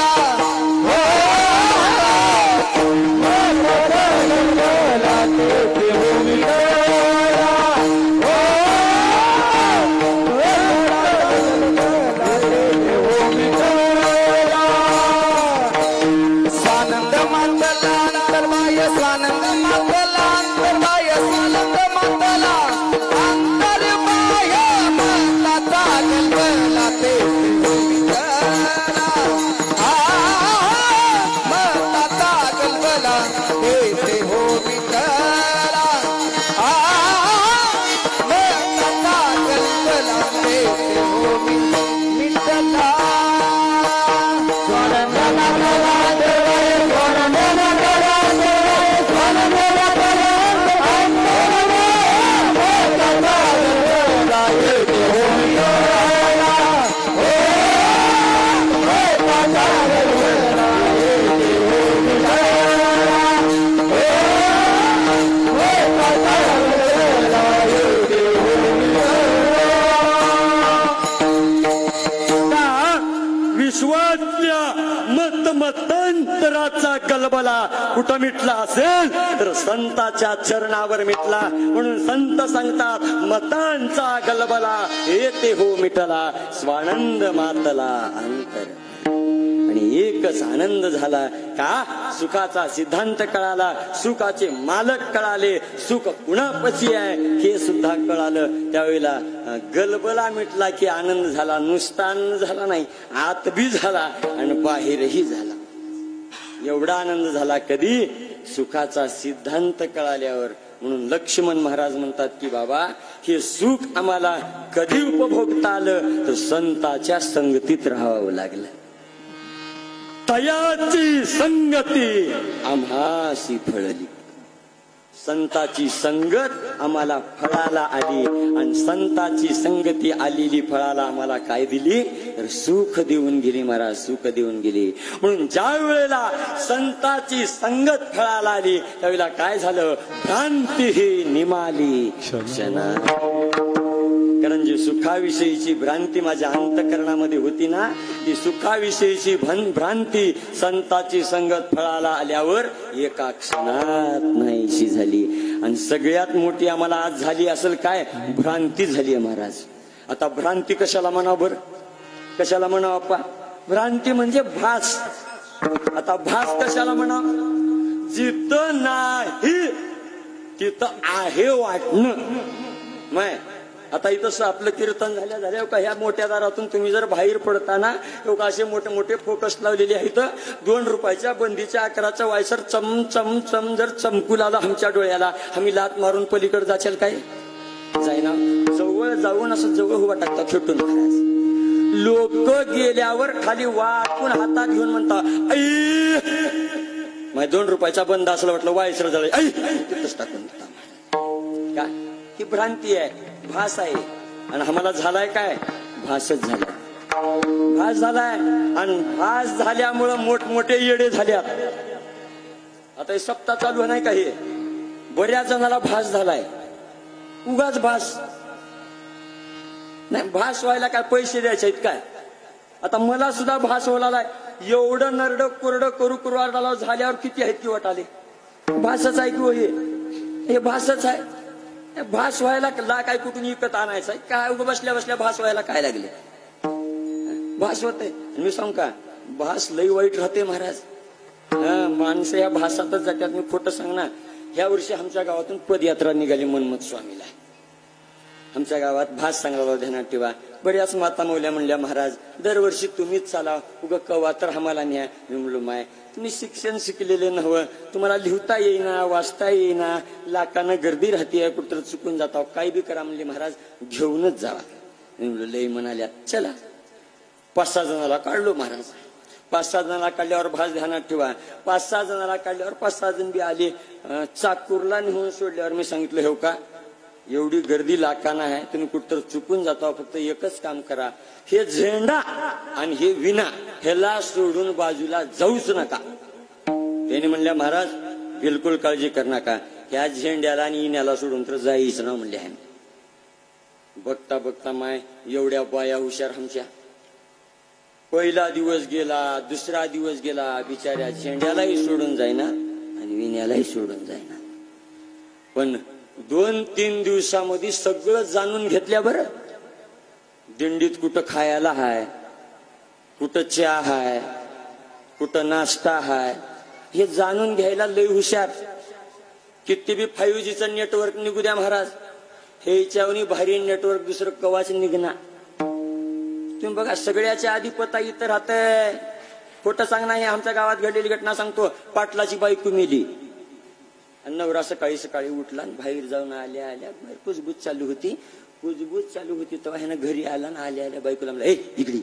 [SPEAKER 1] मतमतांतराचा गलबला कुठं मिटला असेल तर संताच्या चरणावर मिटला. म्हणून संत सांगतात मतांचा गलबला येते हो मिटला, स्वानंद मातला अंतर. आणि एकच आनंद झाला का सुखाचा सिद्धांत कळाला, सुखाचे मालक कळाले, सुख कुणापाशी आहे हे सुद्धा कळालं. त्यावेळेला गलबला मिटला की आनंद झाला. नुसता आनंद झाला नाही, आत बी झाला आणि बाहेरही झाला. एवढा आनंद झाला कधी? सुखाचा सिद्धांत कळाल्यावर. म्हणून लक्ष्मण महाराज म्हणतात की बाबा हे सुख आम्हाला कधी उपभोगता आलं तर संताच्या संगतीत राहावं लागलं. तयाची संगती आम्हासी फळली. संताची संगत आम्हाला फळाला आली आणि संताची संगती आलेली फळाला आम्हाला काय दिली तर सुख देऊन गेली महाराज, सुख देऊन गेली. म्हणून ज्या वेळेला संताची संगत फळाला आली त्यावेळेला काय झालं? भ्रांती ही निमाली क्षणा. कारण जी सुखाविषयीची भ्रांती माझ्या अंतःकरणामध्ये होती ना, ती सुखाविषयीची भ्रांती संताची संगत फळाला आल्यावर एका क्षणात नाहीशी झाली. आणि सगळ्यात मोठी आम्हाला आज झाली असेल काय? भ्रांती झाली आहे महाराज. आता भ्रांती कशाला म्हणावं बरं? कशाला म्हणावं आप्पा? भ्रांती म्हणजे भास. आता भास कशाला म्हणावं? जिथं नाही तिथं आहे वाटणं. माय आता इथं आपलं कीर्तन झाल्या का ह्या मोठ्या दारातून तुम्ही जर बाहेर पडताना असे मोठे मोठे फोकस लावलेले आहेत. 2 रुपयाच्या बंदीच्या आकाराचा वायसर चम चम चम जर चमकू लागला आमच्या डोळ्याला, आम्ही लात मारून पलीकडे जाचेल काय? जाईना. जवळ जाऊन असं जवळ उभा टाकता फेटून महाराज. लोक गेल्यावर खाली वाकून हातात घेऊन म्हणता ऐ 2 रुपयाचा बंद असलं वाटलं वायसर जळ ऐ तिथंच टाकून का? ही भ्रांती आहे, भास आहे. आणि आम्हाला झालाय काय? भासच झालाय. भास झालाय आणि भास झाल्यामुळं मोठमोठे येडे झाल्यात. आता हे सप्ताह चालू नाही का? हे बऱ्याच जणाला भास झालाय. उगाच भास नाही. भास व्हायला काय पैसे द्यायचे आहेत काय? आता मला सुद्धा भास व्हायला एवढं नरड कोरडं करू झाल्यावर किती आहेत की वाटाले? भासच आहे की हे भासच आहे. भास व्हायला काय कुठून विकत आणायचं काय? उभं बसल्या बसल्या भास व्हायला काय लागले? भास होते. मी सांग का भास लई वाईट राहते महाराज. माणसं या भासातच जातात. मी खोटं सांगणार. ह्या वर्षी आमच्या गावातून पदयात्रा निघाली मनमत स्वामीला. आमच्या गावात भास सांगायला ध्यानात ठेवा. बऱ्याच माता मौल्या म्हणल्या महाराज दरवर्षी तुम्हीच चाला, उगा कवा तर आम्हाला न्या. मी म्हणलो माय तुम्ही शिक्षण शिकलेले नव्हं, तुम्हाला लिहिता येईना वाचता येईना, लाखानं गर्दी राहते, कुठं चुकून जाता, काही बी करा म्हणले महाराज घेऊनच जावा. मी म्हणलो लई म्हणाल्या चला. 5-6 जणाला काढलो महाराज. 5-6 जणाला काढल्यावर भास ध्यानात ठेवा. 5-6 जणाला काढल्यावर 5-6 जण बी आले. चाकूरला नेऊन सोडल्यावर मी सांगितलं हो का एवढी गर्दी लाखाना आहे, तुम्ही कुठतर चुकून जाता, फक्त एकच काम करा, हे झेंडा आणि हे विना ह्याला सोडून बाजूला जाऊच नका. त्याने म्हणल्या महाराज बिलकुल काळजी कर नका, ह्या झेंड्याला आणि इन्याला सोडून तर जाईच ना म्हणले आहे. बघता बघता माय एवढ्या बाया हुशार आमच्या. पहिला दिवस गेला, दुसरा दिवस गेला, बिचाऱ्या झेंड्यालाही सोडून जाईना आणि विन्यालाही सोडून जाईना. पण 2-3 दिवसामध्ये सगळं जाणून घेतल्या बरं. दिंडीत कुठं खायला हाय, कुठं चहा हाय, कुठं नाश्ता हाय, हे जाणून घ्यायला लय हुशार. किती बी 5Gचं नेटवर्क निघू द्या महाराज, हे याच्यावनी भारी नेटवर्क दुसरं कवाच निघणार. तुम्ही बघा सगळ्याच्या आधी पता इथं राहतंय. खोटं सांगणार. हे आमच्या गावात घडलेली घटना सांगतो. पाटलाची बायको मेली आणि नवरा सकाळी सकाळी उठला आणि बाहेर जाऊन आल्या आल्या कुजबूज चालू होती. तेव्हा ह्यानं घरी आला ना आल्या आल्या बायकोला म्हणला इकडे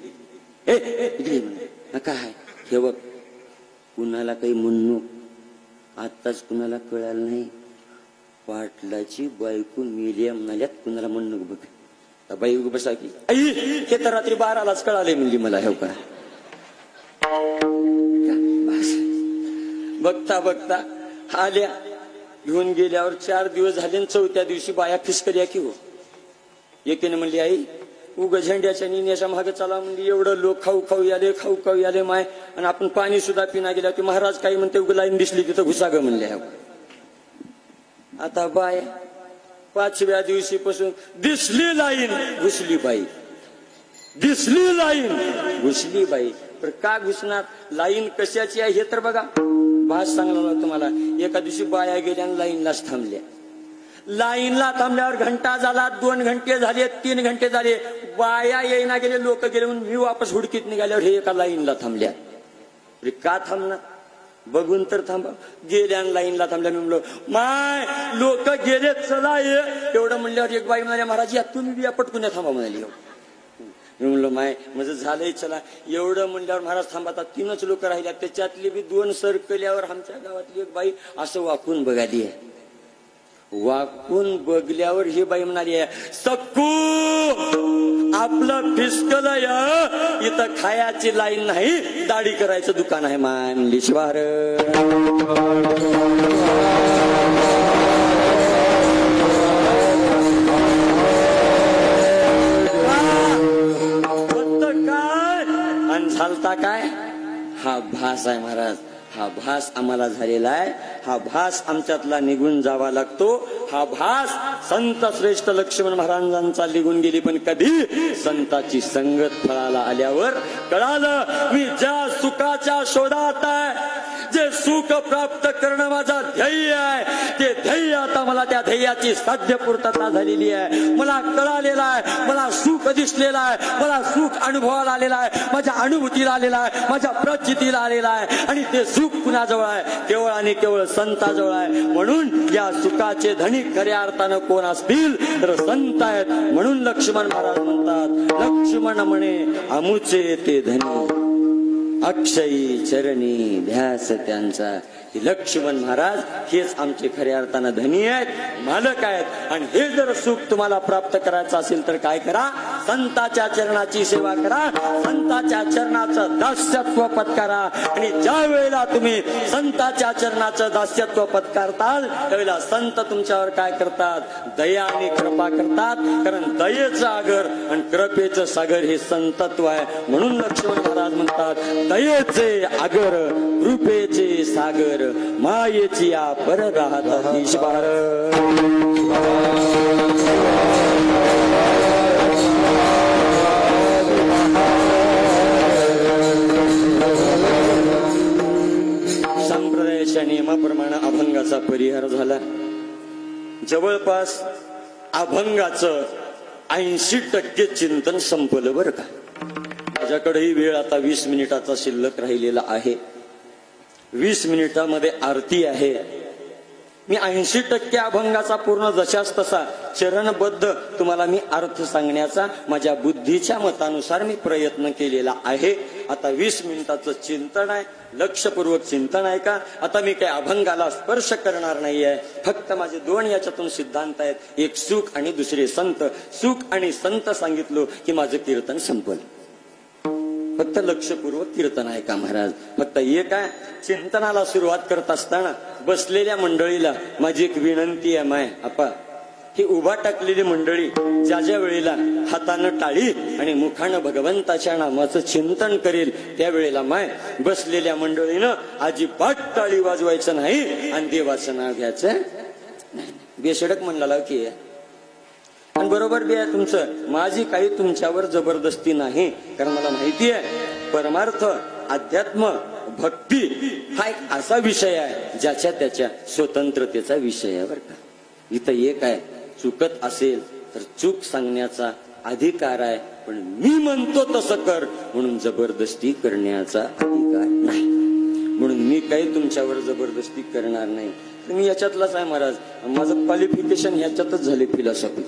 [SPEAKER 1] म्हणलं काय हे बघ कुणाला काही म्हणू आताच कुणाला कळालं नाही. पाटलाची बायको मेली म्हणाल्यात कुणाला म्हणू बघ. बाई बसा की हे तर रात्री 12लाच कळाले म्हणली मला. हे का बघता बघता आल्या. घेऊन गेल्यावर 4 दिवस झाले. 4थ्या दिवशी बाया फिसकल्या की हो. एकीने म्हणली आई उग झेंड्याच्या निन्याच्या मागे चला म्हणली. एवढं लोक खाऊ याले माय आणि आपण पाणी सुद्धा पिना गेल्या की महाराज काही म्हणते उग लाईन दिसली तिथं घुसा ग म्हणले. आता बाय 5व्या दिवशी पासून दिसली लाईन घुसली बाई, दिसली लाईन घुसली बाई. तर का घुसणार? लाईन कशाची आहे हे तर बघा. भास सांगला तुम्हाला. एका दिवशी बाया गेल्या आणि लाईनलाच थांबल्या. लाईनला थांबल्यावर घंटा झाला, 2 घंटे झाले, 3 घंटे झाले, बाया येईना गेले, लोक गेले म्हणून मी वापस हुडकीत निघाल्यावर हे एका लाईनला थांबल्या. का थांबणार? बघून तर थांबा. गेल्या लाईनला थांबल्या. मी म्हणलो माय लोक गेले चला ये. एवढं म्हणल्यावर एक बाई म्हणाल्या महाराज या तुम्ही बी या पटकून थांबा म्हणाली. मी म्हणलो माय म्हणजे झालंय चला. एवढं म्हणल्यावर महाराज थांबतात. 3च लोक राहिल्या. त्याच्यातली बी 2 सरकल्यावर आमच्या गावातली एक बाई असं वाकून बघाली आहे. वाकून बघल्यावर ही बाई म्हणाली सक्कू आपलं फिसकल इथं खायाची लाईन नाही, दाढी करायचं दुकान आहे. माय म्हणली शिवार. काय आणि झालता काय? हा भास आहे महाराज. हा भास आम्हाला झालेला आहे. हा भास आमच्यातला निघून जावा लागतो. हा भास संत श्रेष्ठ लक्ष्मण महाराजांचा निघून गेली. पण कधी? संताची संगत फळाला आल्यावर कळालं मी ज्या सुखाच्या शोधात आहे, जे सुख प्राप्त करणं माझा ध्येय आहे, ते ध्येय आता मला त्या ध्येयाची साध्य पूर्तता झालेली आहे. मला कळालेला आहे, मला सुख दिसलेला आहे, मला सुख अनुभवाला आलेला आहे, माझ्या अनुभूतीला आलेला आहे, माझ्या प्रचितीला आलेला आहे. आणि ते सुख कुणाजवळ आहे? केवळ आणि केवळ संताजवळ आहे. म्हणून या सुखाचे धनिक खऱ्या अर्थानं कोण असतील तर संत आहेत. म्हणून लक्ष्मण महाराज म्हणतात लक्ष्मण म्हणे आमुचे ते धनी, अक्षयी चरणी ध्यास त्यांचा. लक्ष्मण महाराज हेच आमचे खऱ्या अर्थानं धनी आहेत, मालक आहेत. आणि हे जर सुख तुम्हाला प्राप्त करायचं असेल तर काय करा? संताच्या चरणाची सेवा करा, संताच्या चरणाचं दास्यत्व पत्कारा. आणि ज्या वेळेला तुम्ही संताच्या चरणाचं दास्यत्व पत्कारताल त्यावेळेला संत तुमच्यावर काय करतात? दया आणि कृपा करतात. कारण दयेचं आगर आणि कृपेचं सागर हे संतत्व आहे. म्हणून लक्ष्मण महाराज म्हणतात दयेचे आगर कृपेचे सागर, मायेची या पर राहतात ईश्वर. संप्रदायाच्या नियमाप्रमाणे अभंगाचा परिहार झाला. जवळपास अभंगाचं 80% चिंतन संपलं बरं का. माझ्याकडेही वेळ आता 20 मिनिटाचा शिल्लक राहिलेला आहे. 20 मिनिटामध्ये आरती आहे. मी 80% अभंगाचा पूर्ण जशास तसा चरणबद्ध तुम्हाला मी अर्थ सांगण्याचा माझ्या बुद्धीच्या मतानुसार मी प्रयत्न केलेला आहे. आता 20 मिनिटाचं चिंतन आहे, लक्षपूर्वक चिंतन आहे का. आता मी काही अभंगाला स्पर्श करणार नाहीये. फक्त माझे 2 याच्यातून सिद्धांत आहेत. एक सुख आणि दुसरे संत. सुख आणि संत सांगितलो की माझं कीर्तन संपलं. फक्त लक्षपूर्वक कीर्तन आहे का महाराज. फक्त एक आहे, चिंतनाला सुरुवात करत असताना बसलेल्या मंडळीला माझी एक विनंती आहे. माय आपा ही उभा टाकलेली मंडळी ज्या ज्या वेळेला हातानं टाळी आणि मुखानं भगवंताच्या नामाचं चिंतन करेल त्यावेळेला माय बसलेल्या मंडळीनं अजिबात टाळी वाजवायचं नाही आणि देवाचं नाव घ्यायचं नाही. बेशडक म्हणला की आणि बरोबर बी आहे तुमचं. माझी काही तुमच्यावर जबरदस्ती नाही. कारण मला माहिती आहे परमार्थ अध्यात्म भक्ती हा एक असा विषय आहे ज्याच्या त्याच्या स्वतंत्रतेचा विषय आहे बरं का. इथं एक आहे, चुकत असेल तर चूक सांगण्याचा अधिकार आहे. पण मी म्हणतो तसं कर म्हणून जबरदस्ती करण्याचा अधिकार नाही. म्हणून मी काही तुमच्यावर जबरदस्ती करणार नाही. तुम्ही याच्यातलाच आहे महाराज. माझं क्वालिफिकेशन ह्याच्यातच झाले फिलॉसॉफी.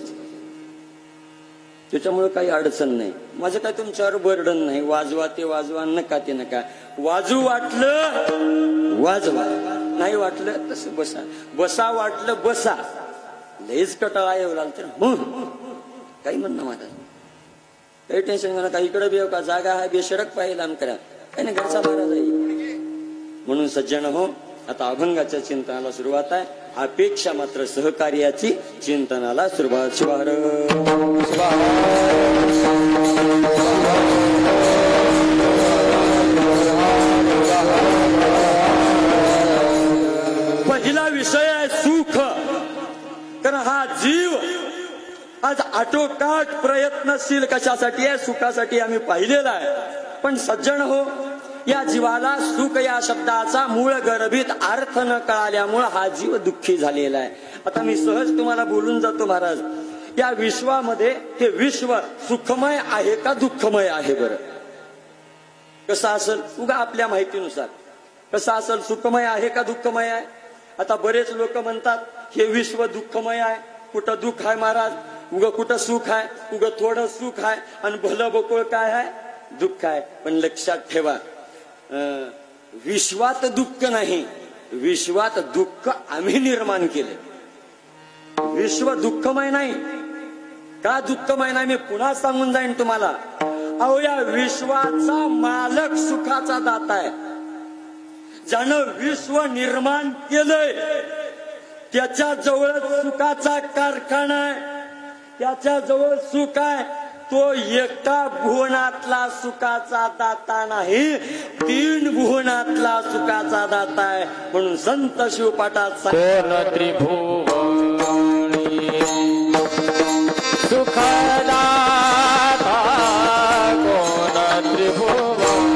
[SPEAKER 1] त्याच्यामुळे काही अडचण नाही. माझं काय तुमच्यावर बर्डन नाही. वाजवा ते वाजवा, नका ते नका. वाजू वाटलं वाजवा, नाही वाटलं तसं बसा. बसा वाटलं बसा. लयच कटाळा येऊ लागला तर काही म्हणणं माझं. काही टेन्शन घेऊ नका. इकडे बी का जागा आहे, बेशडक पाहिजे लांब करा. काही नाही, घरचा महाराज आहे. म्हणून सज्जन हो, आता अभंगाच्या चिंतनाला सुरुवात आहे. अपेक्षा मात्र सहकार्याची चिंतनाला सुरुवात. शिवार पहिला विषय आहे सुख. कारण हा जीव आज आटोकाट प्रयत्नशील कशासाठी आहे? सुखासाठी आम्ही पाहिलेला आहे. पण सज्जन हो, या जीवाला सुख या शब्दाचा मूळ गर्भित अर्थ न कळाल्यामुळे हा जीव दुःखी झालेला आहे. आता मी सहज तुम्हाला बोलून जातो महाराज. या विश्वामध्ये हे विश्व सुखमय आहे का दुःखमय आहे? बरं कसं असेल? उगा आपल्या माहितीनुसार कसं असेल? सुखमय आहे का दुःखमय आहे? आता बरेच लोक म्हणतात हे विश्व दुःखमय आहे. कुठं दुःख आहे महाराज? उगा कुठं सुख आहे? उगा थोडं सुख आहे आणि भलं बकोळ काय आहे? दुःख आहे. पण लक्षात ठेवा, विश्वात दुःख नाही, विश्वात दुःख आम्ही निर्माण केले. विश्व दुःखमय नाही. का दुःखमय नाही मी पुन्हा सांगून जाईन तुम्हाला. अहो, या विश्वाचा मालक सुखाचा दाता आहे. ज्यानं विश्व निर्माण केलंय त्याच्या जवळ सुखाचा कारखाना आहे, त्याच्या जवळ सुख आहे. तो एका भुवनातला सुखाचा दाता नाही, 3 भुवनातला सुखाचा दाता आहे. म्हणून संत शिवपाठात
[SPEAKER 2] कोण त्रिभुवनी सुखदाता, कोण त्रिभुवनी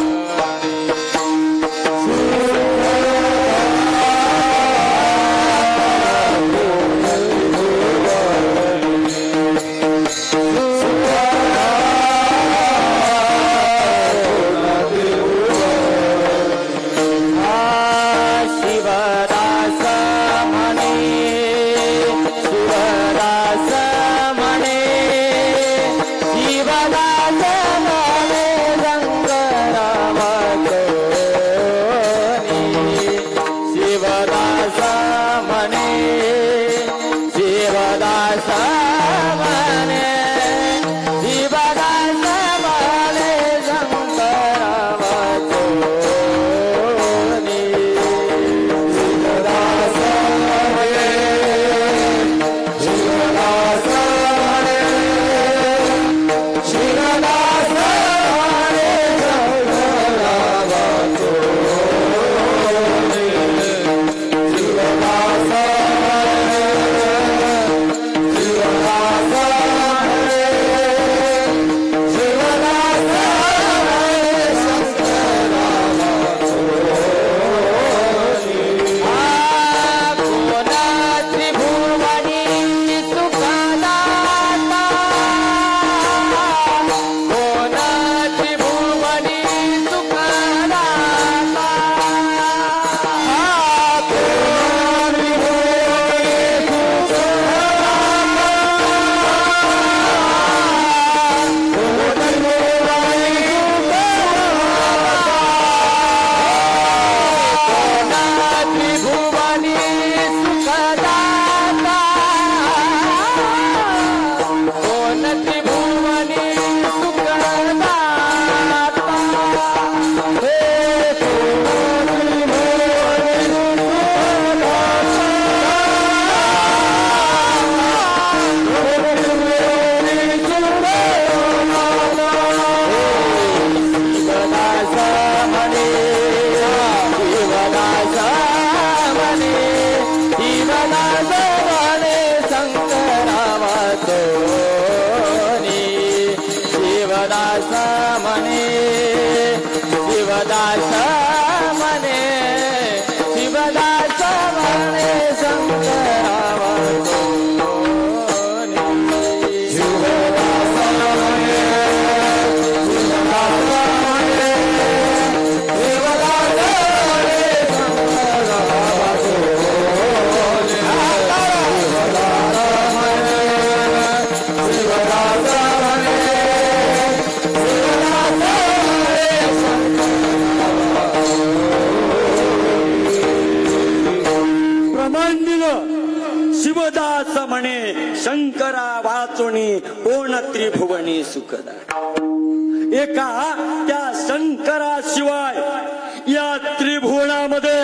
[SPEAKER 1] शिवदास म्हणे शंकरा वाचोनी कोण त्रिभुवनी सुखदा. एका त्या शंकराशिवाय या त्रिभुवनामध्ये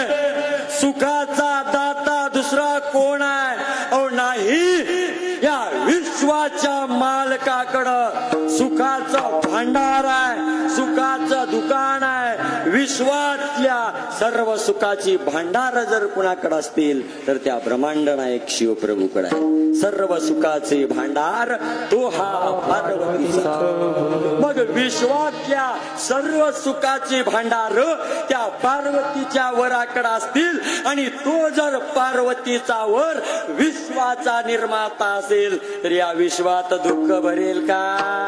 [SPEAKER 1] सुखाचा दाता दुसरा कोण आहे? अहो नाही, या विश्वाच्या मालकाकडं सुखाचं भांडार आहे, सुखाचं दुकान आहे. विश्वातल्या सर्व सुखाची भांडार जर कुणाकडे असतील तर त्या ब्रह्मांड नायक शिवप्रभूकडे आहे. सर्व सुखाचे भांडार तो हा पार्वतीचा. मग विश्वातल्या सर्व सुखाचे भांडार त्या पार्वतीच्या वराकडे असतील आणि तो जर पार्वतीचा वर विश्वाचा निर्माता असेल तर या विश्वात दुःख भरेल का?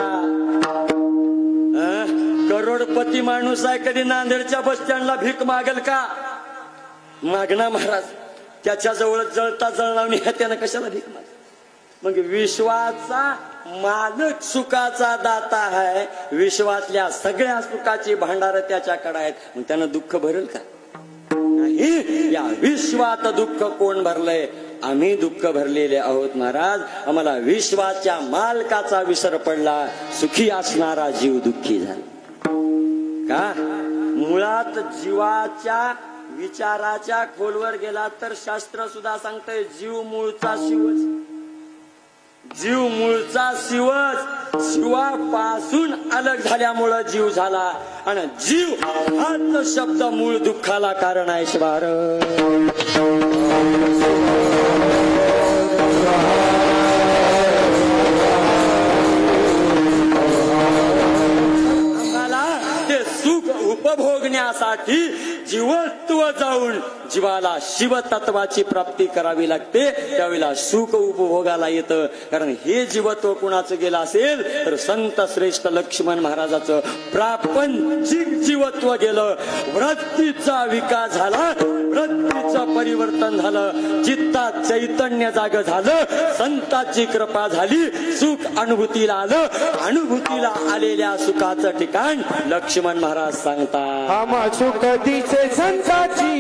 [SPEAKER 1] करोडपती माणूस आहे, कधी नांदेडच्या बस स्टँडला भीक मागेल का? मागना महाराज. त्याच्या जवळ जळता जळणावणी त्यानं कशाला भीक माग? मग विश्वाचा मालक सुखाचा दाता आहे, विश्वातल्या सगळ्या सुखाची भांडार त्याच्याकडे आहेत, मग त्यानं दुःख भरेल का? नाही. या विश्वात दुःख कोण भरलंय? आम्ही दुःख भरलेले आहोत महाराज. आम्हाला विश्वाच्या मालकाचा विसर पडला, सुखी असणारा जीव दुःखी झाला का? मुळात जीवाच्या विचाराच्या खोलवर गेला तर शास्त्र सुद्धा सांगतंय जीव मूळचा शिवच. जीव मूळचा शिवच. शिवापासून अलग झाल्यामुळं जीव झाला आणि जीव हाच शब्द मूळ दुःखाला कारण आहे. शिवार उपभोगण्यासाठी जीवत्व जाऊन जीवाला शिवतत्वाची प्राप्ती करावी लागते. त्यावेळेला सुख उपभोगाला येतं. कारण हे जीवत्व कुणाचं गेलं असेल तर संत श्रेष्ठ लक्ष्मण महाराजाचं प्रापंचिक जीवत्व गेलं. वृत्तीचा विकास झाला, वृत्तीचं परिवर्तन झालं, चित्तात चैतन्य जाग झालं, संतांची कृपा झाली, सुख अनुभूतीला आलं. अनुभूतीला आलेल्या सुखाचं ठिकाण लक्ष्मण महाराज सांगतात.
[SPEAKER 3] आम्हा सुखदीचे संताची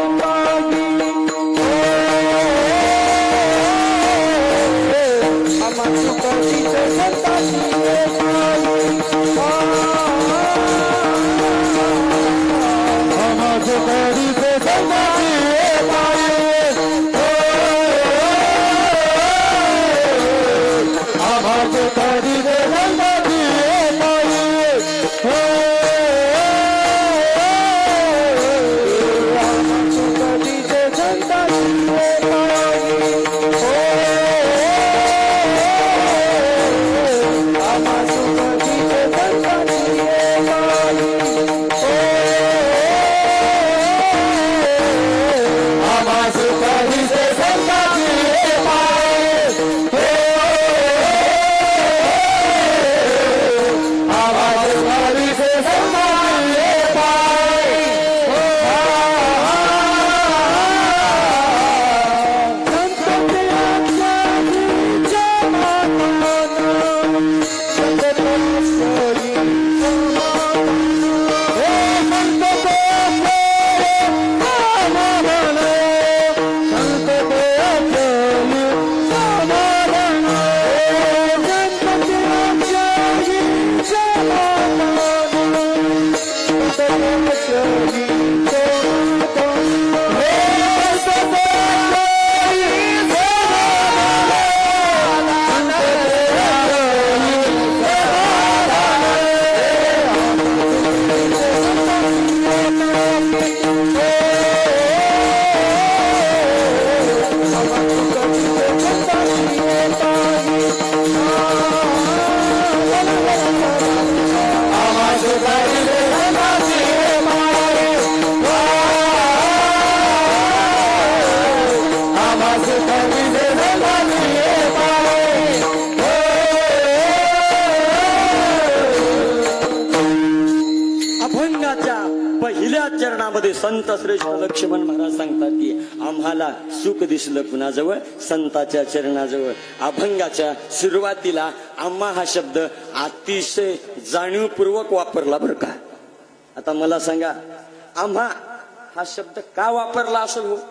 [SPEAKER 1] चरणामध्ये संत श्रेष्ठ लक्ष्मण महाराज सांगतात की आम्हाला सुख दिसलं कुणाजवळ? संताच्या चरणाजवळ. अभंगाच्या सुरुवातीला आम्हा हा शब्द अतिशय जाणीवपूर्वक वापरला बरं का. आता मला सांगा, आम्हा हा शब्द का वापरला असेल हो?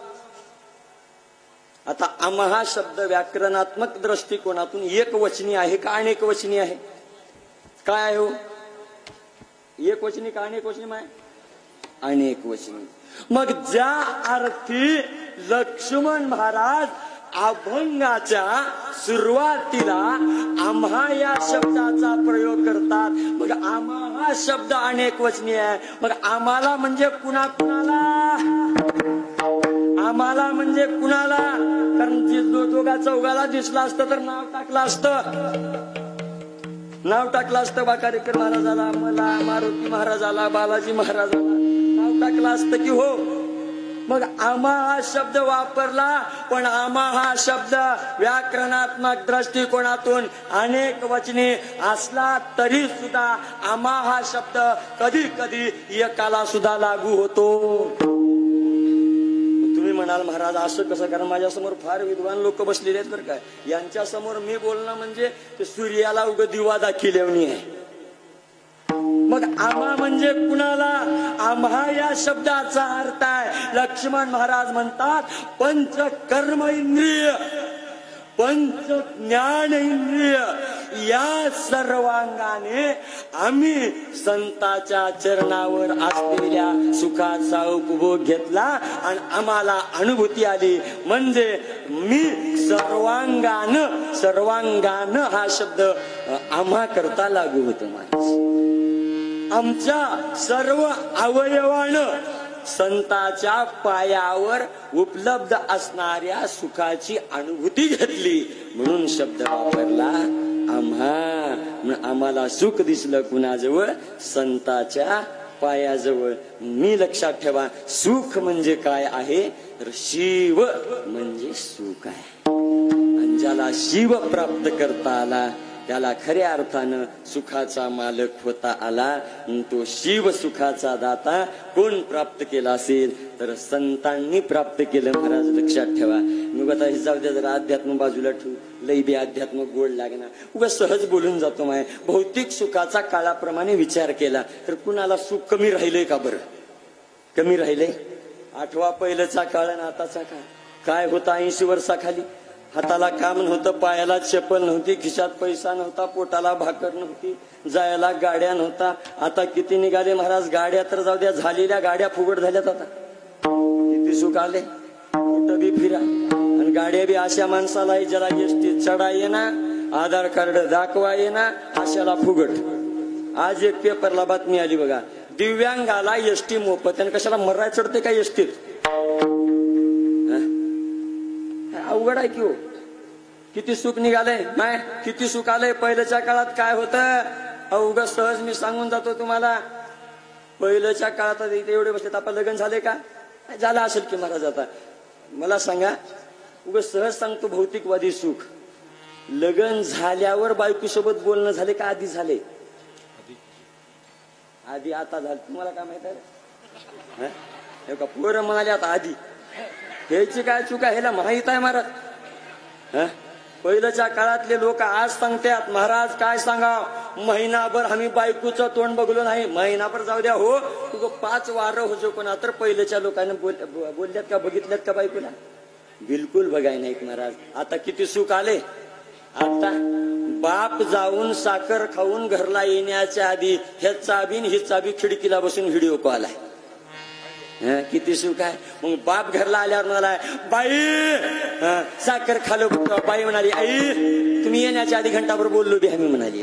[SPEAKER 1] आता आम्हा हा शब्द व्याकरणात्मक दृष्टिकोनातून एक वचनी आहे का अनेक वचनी आहे? काय आहे हो? एक वचनी का अनेक वचनी आहे? अनेक वचनी. मग ज्या अर्थी लक्ष्मण महाराज अभंगाच्या सुरुवातीला आम्हा या शब्दाचा प्रयोग करतात, मग आम्हा हा शब्द अनेक वचनी आहे. मग आम्हाला म्हणजे कुणा कुणाला, आम्हाला म्हणजे कुणाला, कारण दोघा चौघाला दिसला असतं तर नाव टाकलं असतं बा कार्यक्रम महाराजाला, मला मारुती महाराजाला, बालाजी महाराजाला नाव टाकलं असतं की हो. मग आम्हा हा शब्द वापरला, पण आम्हा हा शब्द व्याकरणात्मक दृष्टिकोनातून अनेक वचने असला तरी सुद्धा आम्हा हा शब्द कधी कधी एकाला सुद्धा लागू होतो. तुम्ही म्हणाल महाराज असं कसं, कारण माझ्यासमोर फार विद्वान लोक बसलेले आहेत बरं काय. यांच्या समोर मी बोलणं म्हणजे ते सूर्याला उग दिवा दाखिलेवणी आहे. मग आम्हा म्हणजे कुणाला, आम्हा या शब्दाचा अर्थ आहे, लक्ष्मण महाराज म्हणतात पंच कर्म इंद्रिय, पंच ज्ञान इंद्रिय या सर्वांगाने आम्ही संतांच्या चरणावर असलेल्या सुखाचा उपभोग घेतला आणि आम्हाला अनुभूती आली. म्हणजे मी सर्वांगानं हा शब्द आम्हा करता लागू होतो. आमच्या सर्व अवयवानं संतांच्या पायावर उपलब्ध असणाऱ्या सुखाची अनुभूती घेतली, म्हणून शब्द वापरला आम्हा. आम्हाला सुख दिसलं कुणाजवळ, संतांच्या पायाजवळ. मी लक्षात ठेवा, सुख म्हणजे काय आहे तर शिव म्हणजे सुख आहे. आणि ज्याला शिव प्राप्त करता आला त्याला खऱ्या अर्थानं सुखाचा मालक होता आला. तो शिव सुखाचा दाता कोण प्राप्त केला असेल तर संतांनी प्राप्त केलं. महाराज लक्षात ठेवा. मग आता हे जाऊ द्या, जरा अध्यात्म बाजूला ठेवू, लई बी अध्यात्म गोड लागणार, उगा सहज बोलून जातो. माय भौतिक सुखाचा काळाप्रमाणे विचार केला तर कुणाला सुख कमी राहिलंय का बरं? कमी राहिलंय? आठवा पहिल्याचा काळ आणि आताचा काळ काय होता? 80 वर्षाखाली हाताला काम नव्हतं, पायाला चप्पल नव्हती, खिशात पैसा नव्हता, पोटाला भाकर नव्हती, जायला गाड्या नव्हता. आता किती निघाले महाराज गाड्या, तर जाऊ द्या, झालेल्या गाड्या फुगट झाल्यात. आता किती सुख आले, कुठं बी फिरा. आणि गाड्या बी अशा माणसाला आहे ज्याला एसटी चढा येना, आधार कार्ड दाखवा येना, अशाला फुगट. आज एक पेपरला बातमी आली बघा, दिव्यांगाला एसटी मोफत. आणि कशाला मर्राय चढते का एसटीत? अवघड आहे की हो. किती सुख निघालंय, नाही किती सुख आलंय. पहिल्याच्या काळात काय होतं अवघड सहज मी सांगून जातो तुम्हाला. पहिल्याच्या काळात इथे एवढे बसले, आता लग्न झाले का? झालं असेल की महाराज. आता मला सांगा, उग सहज सांगतो, भौतिकवादी सुख लग्न झाल्यावर बायको सोबत बोलणं झाले का आधी झाले? आधी. आता झालं. तुम्हाला काय माहित आहे का? पोरं म्हणाले आता आधी. ह्याची काय चुका ह्याला माहित आहे महाराज. पहिल्याच्या काळातले लोक आज सांगतात महाराज काय सांगा, महिनाभर आम्ही बायकोचं तोंड बघलो नाही. महिनाभर जाऊ द्या हो, तू 5 वार हो कोणा. तर पहिल्याच्या लोकांना बोलल्यात का, बघितल्यात का बायकोला? बिलकुल बघाय नाहीत महाराज. आता किती सुख आले. आता बाप जाऊन साखर खाऊन घरला येण्याच्या आधी ह्या चाबीन ही चाबी खिडकीला बसून व्हिडिओ कॉल आहे. किती सुख आहे. मग बाप घरला आल्यावर म्हणाला, बाई साखर खालो. बाई म्हणाली, आई तुम्ही येण्याच्या आधी घंटाभर बोललो बी आम्ही म्हणाली.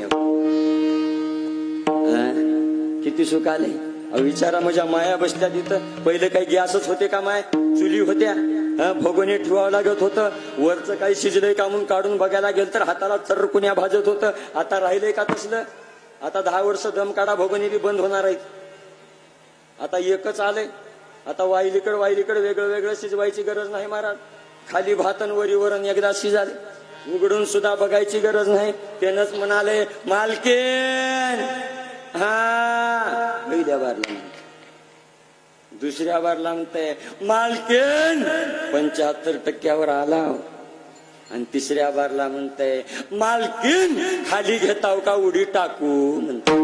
[SPEAKER 1] किती सुख आले. विचारा माझ्या माया बसल्या तिथं. पहिले काही गॅसच होते का माय? चुली होत्या, भगोनी ठेवावं लागत होतं. वरचं काही शिजलंय का म्हणून काढून बघायला गेलं तर हाताला चर्रकुण्या भाजत होतं. आता राहिलंय का तसलं? आता 10 वर्ष दम काढा भगोनी बी बंद होणार आहेत. आता एकच आलंय. आता वायलीकडे वेगळं वेगळं शिजवायची गरज नाही महाराज. खाली भातन वरी वरण एकदा शिजाले, उघडून सुद्धा बघायची गरज नाही. त्यानंच म्हणाले मालकीन. पहिल्या बारला, दुसऱ्या बारला म्हणते मालकीन 75% आला. आणि तिसऱ्या बारला म्हणते मालकीन खाली घेताव का उडी टाकू म्हणते.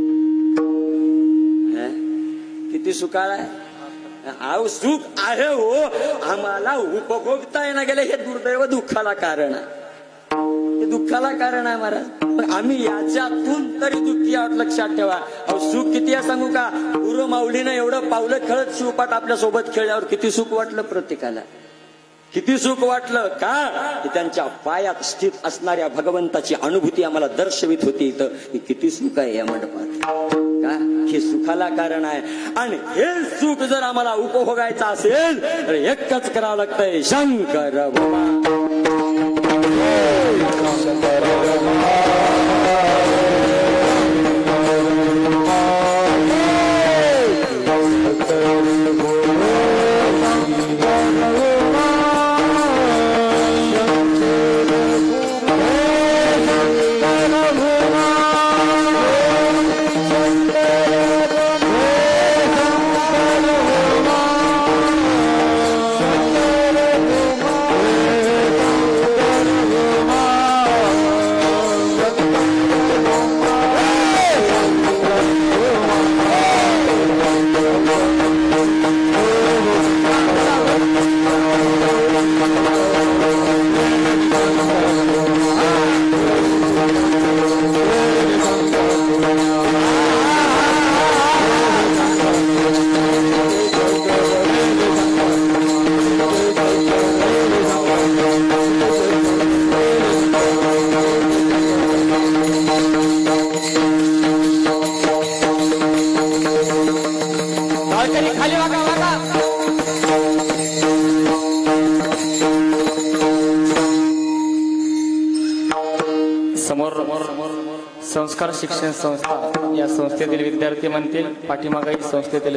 [SPEAKER 1] किती सुकाळ आहे. आव सुख आहे हो, आम्हाला उपभोगता येणं गेले. हे दुर्दैव दुःखाला कारण आहे. हे दुःखाला कारण आहे महाराज. आम्ही याच्यातून तरी दुःखी आहोत लक्षात ठेवा. सुख किती आहे सांगू का? गुरु माऊलीनं एवढं पावलं खेळत शिवपाठ आपल्या सोबत खेळल्यावर किती सुख वाटलं प्रत्येकाला. किती सुख वाटलं का की त्यांच्या पायात स्थित असणाऱ्या भगवंताची अनुभूती आम्हाला दर्शवित होती इथं की किती सुख आहे या मंडपात का हे सुखाला कारण आहे. आणि हे सुख जर आम्हाला उपभोगायचं असेल तर एकच करावं लागतंय शंकर भोला.
[SPEAKER 2] समोर संस्कार शिक्षण संस्था या संस्थेतील विद्यार्थी म्हणतील पाठीमागही संस्थेतील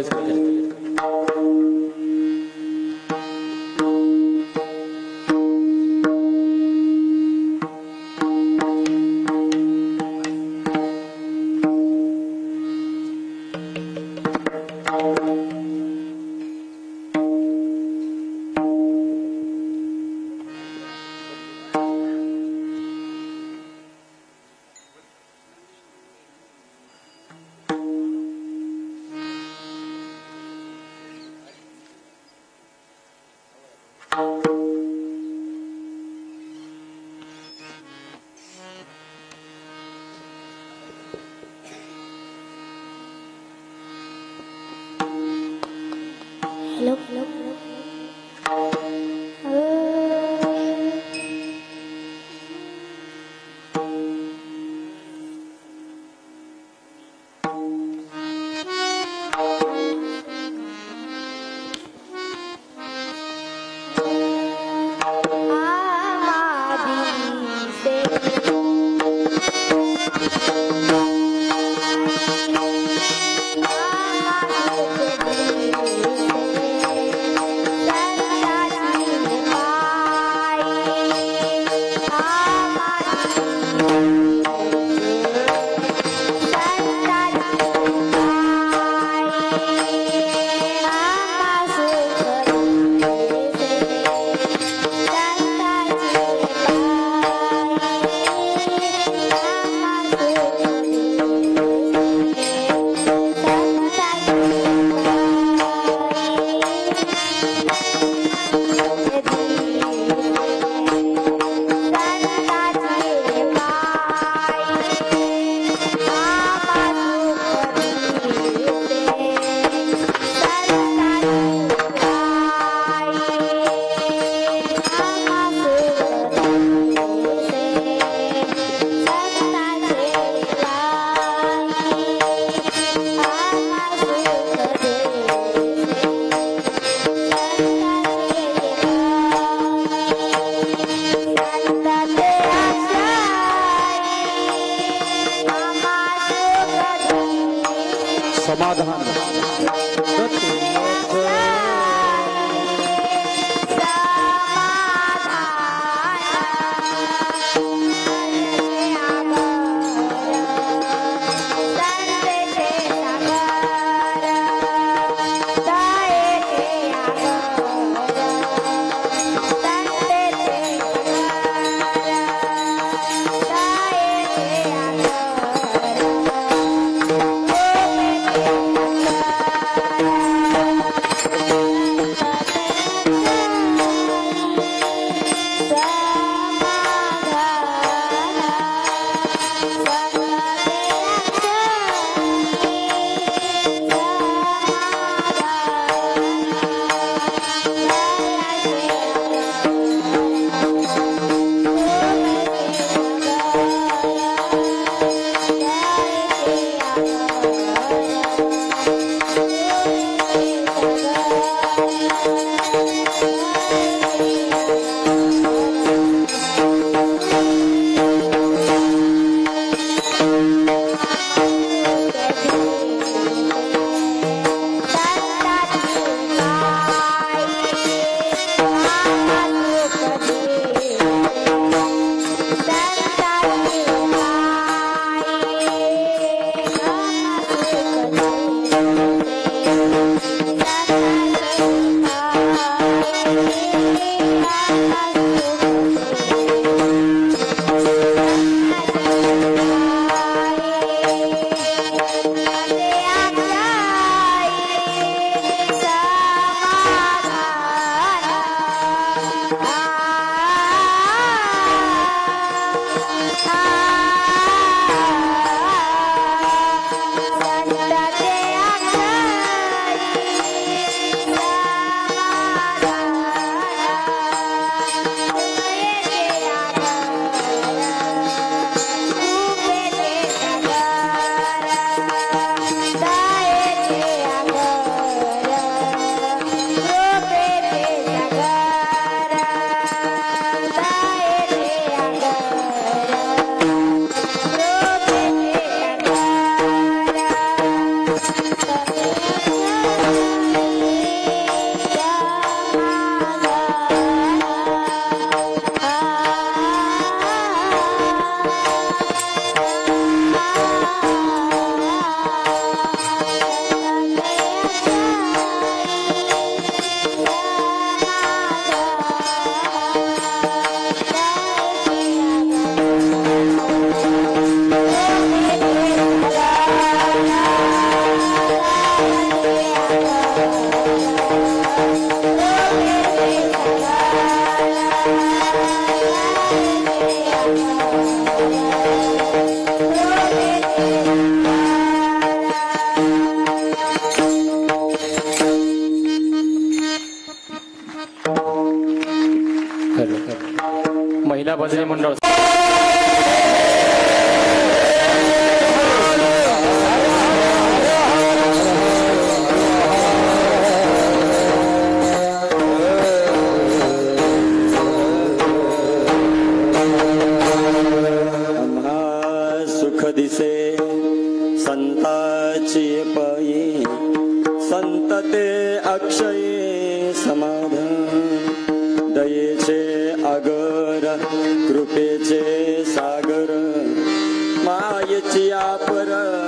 [SPEAKER 2] महिला भजनी मंडळ
[SPEAKER 1] दिसे संताची पई संत ते अक्षय समाधान दयेचे आगर कृपेचे सागर मायेची आपर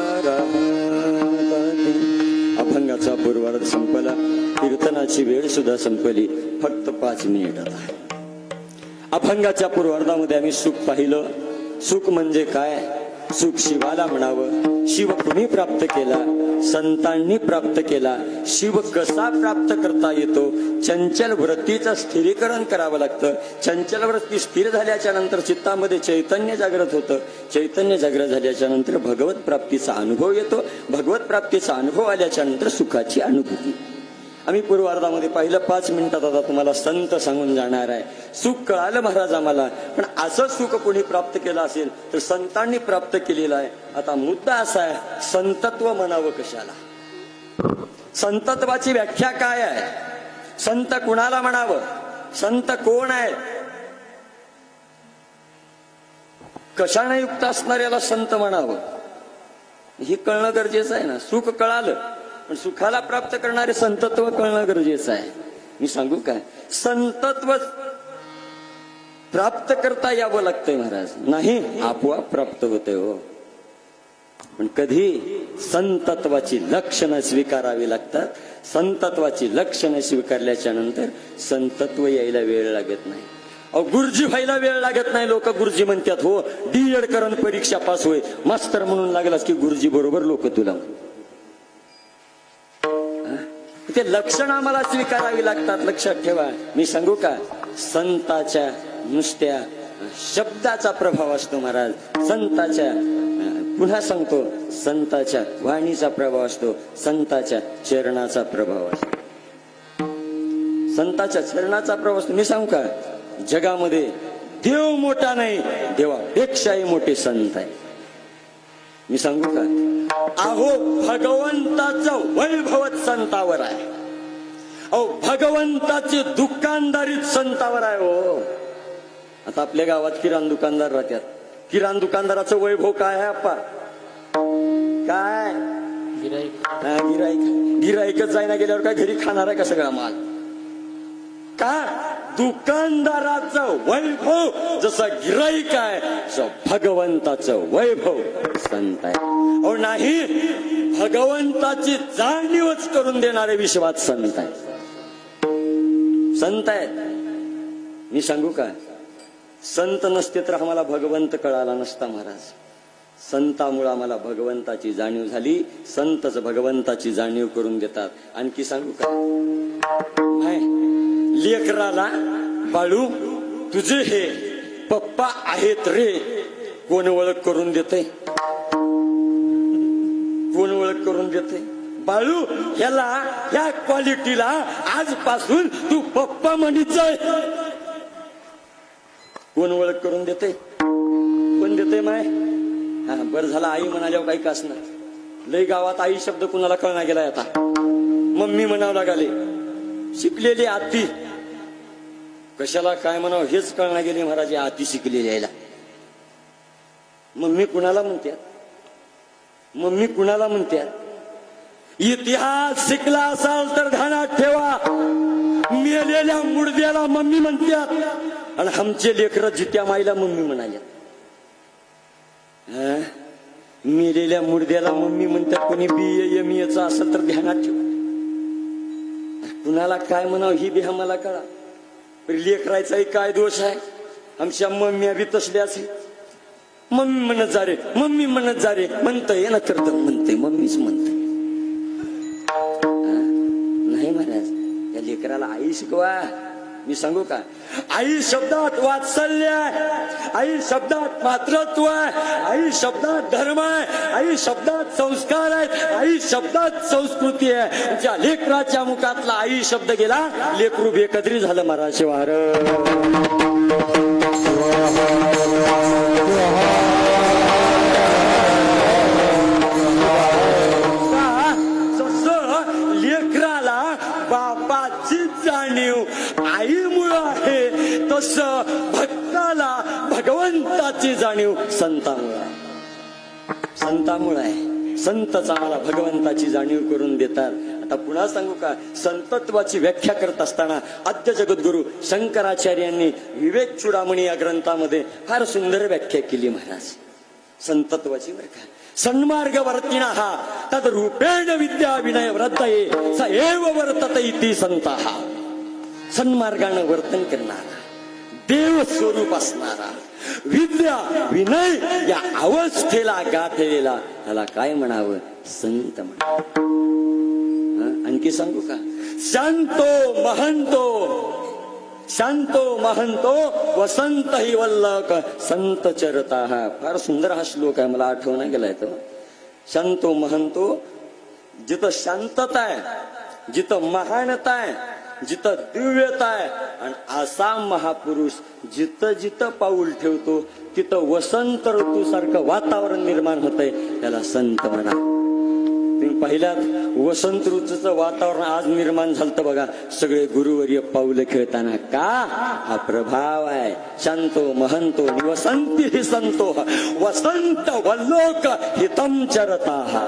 [SPEAKER 1] अभंगाचा पूर्वार्ध संपला. कीर्तनाची वेळ सुद्धा संपली. फक्त 5 मिनिट आता. अभंगाच्या पूर्वार्धामध्ये आम्ही सुख पाहिलं. सुख म्हणजे काय? सुख शिवाला म्हणावं. शिव कुणी प्राप्त केला? संतांनी प्राप्त केला. शिव कसा प्राप्त करता येतो? चंचल वृत्तीचं स्थिरीकरण करावं लागतं. चंचल वृत्ती स्थिर झाल्याच्या नंतर चित्तामध्ये चैतन्य जागृत होतं. चैतन्य जागृत झाल्याच्या नंतर भगवत प्राप्तीचा अनुभव येतो. भगवत प्राप्तीचा अनुभव आल्याच्या नंतर सुखाची अनुभूती. आम्ही पूर्वार्धामध्ये पाहिलं. 5 मिनिटात आता तुम्हाला संत सांगून जाणार आहे. सुख कळालं महाराज आम्हाला, पण असं सुख कोणी प्राप्त केलं असेल तर संतांनी प्राप्त केलेलं आहे. आता मुद्दा असा आहे, संतत्व म्हणावं कशाला? संतत्वाची व्याख्या काय आहे? संत कुणाला म्हणावं? संत कोण आहे? कशाने युक्त असणाऱ्याला संत म्हणावं हे कळणं गरजेचं आहे ना. सुख कळालं, पण सुखाला प्राप्त करणारे संतत्व कळणं गरजेचं आहे. मी सांगू काय? संतत्व प्राप्त करता यावं लागतंय महाराज, नाही आपोआप प्राप्त होते हो. पण कधी संतत्वाची लक्षणं स्वीकारावी लागतात. संतत्वाची लक्षणं स्वीकारल्याच्या नंतर संतत्व यायला वेळ लागत नाही. अहो गुरुजी व्हायला वेळ लागत नाही. लोक गुरुजी म्हणतात हो, D.Ed करून परीक्षा पास होय, मास्तर म्हणून लागलास की गुरुजी बरोबर लोक तुला. ते लक्षण आम्हाला स्वीकारावी लागतात. लक्षात ठेवा. मी सांगू का? संताच्या नुसत्या शब्दाचा प्रभाव असतो महाराज. संताच्या, पुन्हा सांगतो, संताच्या वाणीचा प्रभाव असतो. संताच्या चरणाचा प्रभाव असतो. संताच्या चरणाचा प्रभाव असतो. मी सांगू का? जगामध्ये देव मोठा नाही, देवापेक्षाही मोठे संत आहे. मी सांगू का? अहो भगवंताचं वैभवच संतावर आहे. अहो भगवंताची दुकानदारीच संतावर आहे हो. आता आपल्या गावात किराणा दुकानदार राहतात. किराणा दुकानदाराचं वैभव काय आहे आप्पा? काय? गिराईकच जायना गेल्यावर काय घरी खाणार आहे का सगळा माल? का? दुकानदाराचं वैभव जसं गिराईक आहे, तसं भगवंताचं वैभव संत आहे. अहो नाही, भगवंताची जाणीवच करून देणारे विश्वात संत आहे. संत आहेत. मी सांगू का? संत नसते तर आम्हाला भगवंत कळाला नसता महाराज. संतामुळे आम्हाला भगवंताची जाणीव झाली. संतच भगवंताची जाणीव करून देतात. आणखी सांगू का? लेकराला बाळू तुझे हे पप्पा आहेत रे, कोण ओळख करून देते? कोण ओळख करून देते? बाळू ह्याला, ह्या क्वालिटीला आजपासून तू पप्पा म्हणीचय. कोण ओळख करून देते? कोण देते माय? हा बरं झालं आई म्हणाल्यावर काही कास ना. लय गावात आई शब्द कुणाला कळणार गेलाय आता. मम्मी म्हणावं लागाले. शिकलेली आती कशाला काय म्हणावं हेच कळणार गेले महाराज. आती शिकलेली यायला मम्मी कुणाला म्हणतात? मम्मी कुणाला म्हणतात? इतिहास शिकला असाल तर ध्यानात ठेवा, मेलेल्या मुडद्याला मम्मी म्हणतात आणि आमचे लेकर जित्या माईला मम्मी म्हणाल्या. मेलेल्या मुडद्याला मम्मी म्हणतात. कोणी BA MA चा असेल तर ध्यानात ठेवा. कुणाला काय म्हणावं ही बी आम्हाला कळा. लेकरायचाही काय दोष आहे? आमच्या मम्मी बी तसल्याच आहे. मम्मी म्हणत जा रे, मम्मी म्हणत जा रे म्हणतय ना, करत म्हणते मम्मीच म्हणते. नाही महाराज, या लेकराला आई शिकवा. मी सांगू का? आई शब्दात वात्सल्य आहे, आई शब्दात मातृत्व आहे, आई शब्दात धर्म आहे, आई शब्दात संस्कार आहेत, आई शब्दात संस्कृती आहे. ज्या लेकराच्या मुखातला आई शब्द गेला, लेकरू बेकदरी झालं महाराज. शिवार भक्ताला भगवंताची जाणीव संतामुळे आहे. संतच आम्हाला भगवंताची जाणीव करून देतात. आता पुन्हा सांगू का, संतत्वाची व्याख्या करत असताना आद्य जगद्गुरु शंकराचार्यांनी विवेक चूडामणी या ग्रंथामध्ये फार सुंदर व्याख्या केली महाराज. संतत्वाची व्याख्या, सन्मार्ग वर्तिणा तद रूपेण विद्या विनय व्रतये स एव वर्तत इति संताः. सन्मार्गानं वर्तन करणारा, देव स्वरूप असणारा, विद्या विनय या अवस्थेला गाठलेला त्याला काय म्हणावं? संत म्हणावं. आणखी सांगू का, शांतो महंतो वसंत हि वल्लक संत चरता. फार सुंदर हा श्लोक आहे, मला आठवण गेलाय तो. शांतो महंतो, जिथं शांतता आहे, जिथं महानता आहे, जिथं दिव्यता आहे, आणि असा महापुरुष जिथं जिथं पाऊल ठेवतो तिथं वसंत ऋतूसारखं वातावरण निर्माण होतंय, त्याला संत म्हणा. तुम्ही पहिल्यात वसंत ऋतूचं वातावरण आज निर्माण झालं बघा, सगळे गुरुवर्य पाऊल खेळताना. का? हा प्रभाव आहे. शांतो महंतो निवसंती हि संतो वसंत वल्लोक हितम चरता.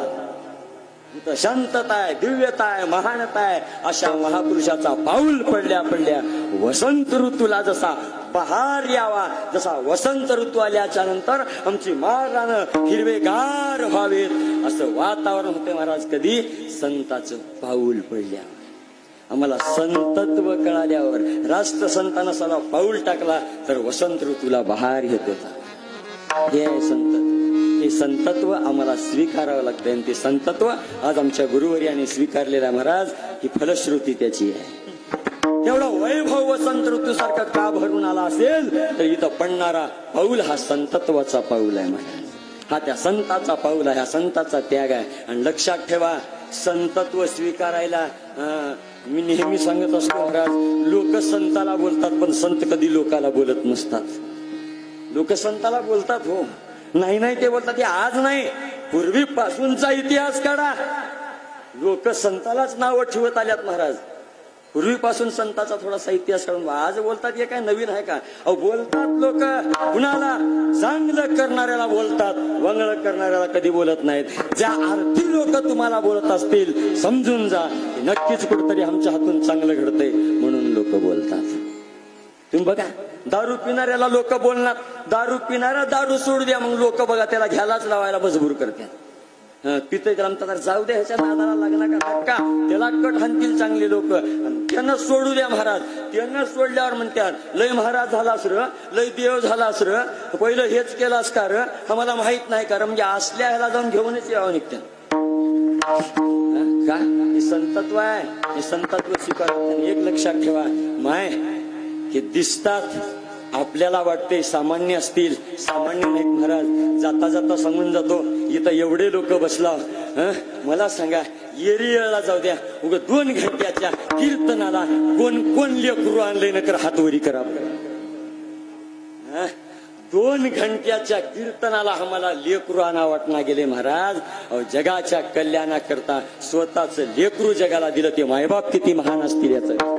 [SPEAKER 1] शांतता आहे, दिव्यता आहे, महानता आहे, अशा महापुरुषाचा पाऊल पडल्या पडल्या वसंत ऋतूला जसा बहार यावा, जसा वसंत ऋतू आल्याच्या नंतर आमची मारानं हिरवेगार व्हावेत असं वातावरण होते महाराज. कधी? संताचं पाऊल पडल्या. आम्हाला संतत्व कळाल्यावर, राष्ट्रसंतानं साला पाऊल टाकला तर वसंत ऋतूला बहार येत होता. हे आहे संत. हे संतत्व आम्हाला स्वीकारावं लागतं, आणि ते संतत्व आज आमच्या गुरुवर्याने स्वीकारलेला महाराज. ही फलश्रुती त्याची आहे. तेवढा वैभव वसंत ऋतूसारखा का भरून आला असेल तर इथं पडणारा पाऊल हा संतत्वाचा पाऊल आहे महाराज. हा त्या संताचा पाऊल आहे, हा संताचा त्याग आहे. आणि लक्षात ठेवा, संतत्व स्वीकारायला मी नेहमी सांगत असतो महाराज, लोक संताला बोलतात पण संत कधी लोकाला बोलत नसतात. लोक संताला बोलतात, हो, नाही ते बोलतात. ते आज नाही, पूर्वीपासूनचा इतिहास काढा. लोक संतालाच नाव ठेवत आल्यात महाराज. पूर्वीपासून संताचा थोडासा इतिहास काढून आज बोलतात. हे काय नवीन आहे का? अहो, बोलतात लोक. कुणाला? चांगलं करणाऱ्याला बोलतात, वंगळ करणाऱ्याला कधी बोलत नाहीत. ज्या अर्थी लोक तुम्हाला बोलत असतील समजून जा, नक्कीच कुठतरी आमच्या हातून चांगलं घडतंय म्हणून लोक बोलतात. तुम्ही बघा, दारू पिणाऱ्याला लोक बोलणार, दारू पिणारा दारू सोडू द्या, मग लोक बघा त्याला घ्यायलाच लावायला मजबूर करतात. पितय तर जाऊ द्या, ह्याच्या नादाला लागणार का, त्याला कट हाणतील चांगले लोक. त्यांना सोडू द्या महाराज. त्यांना सोडल्यावर म्हणतात लय महाराज झालास र, लय देव झालास र, पहिलं हेच केलास का र, आम्हाला माहित नाही का, म्हणजे असल्या ह्याला जाऊन घेऊनच यावं निघत्या. का? हे संतत्व आहे. हे संतत्व स्वीकारत. एक लक्षात ठेवा माय, हे दिसतात आपल्याला वाटते सामान्य असतील, सामान्य नाहीत महाराज. जाता जाता सांगून जातो, इथं एवढे लोक बसला, मला सांगा येरियला जाऊ द्या, उगा 2 घंट्याच्या कीर्तनाला कोण लेकरू आणले न कर हातवरी करा. 2 घंट्याच्या कीर्तनाला आम्हाला लेकरू आणा वाटना गेले महाराज. जगाच्या कल्याणाकरता स्वतःच लेकरू जगाला दिलं, ते मायबाप किती महान असतील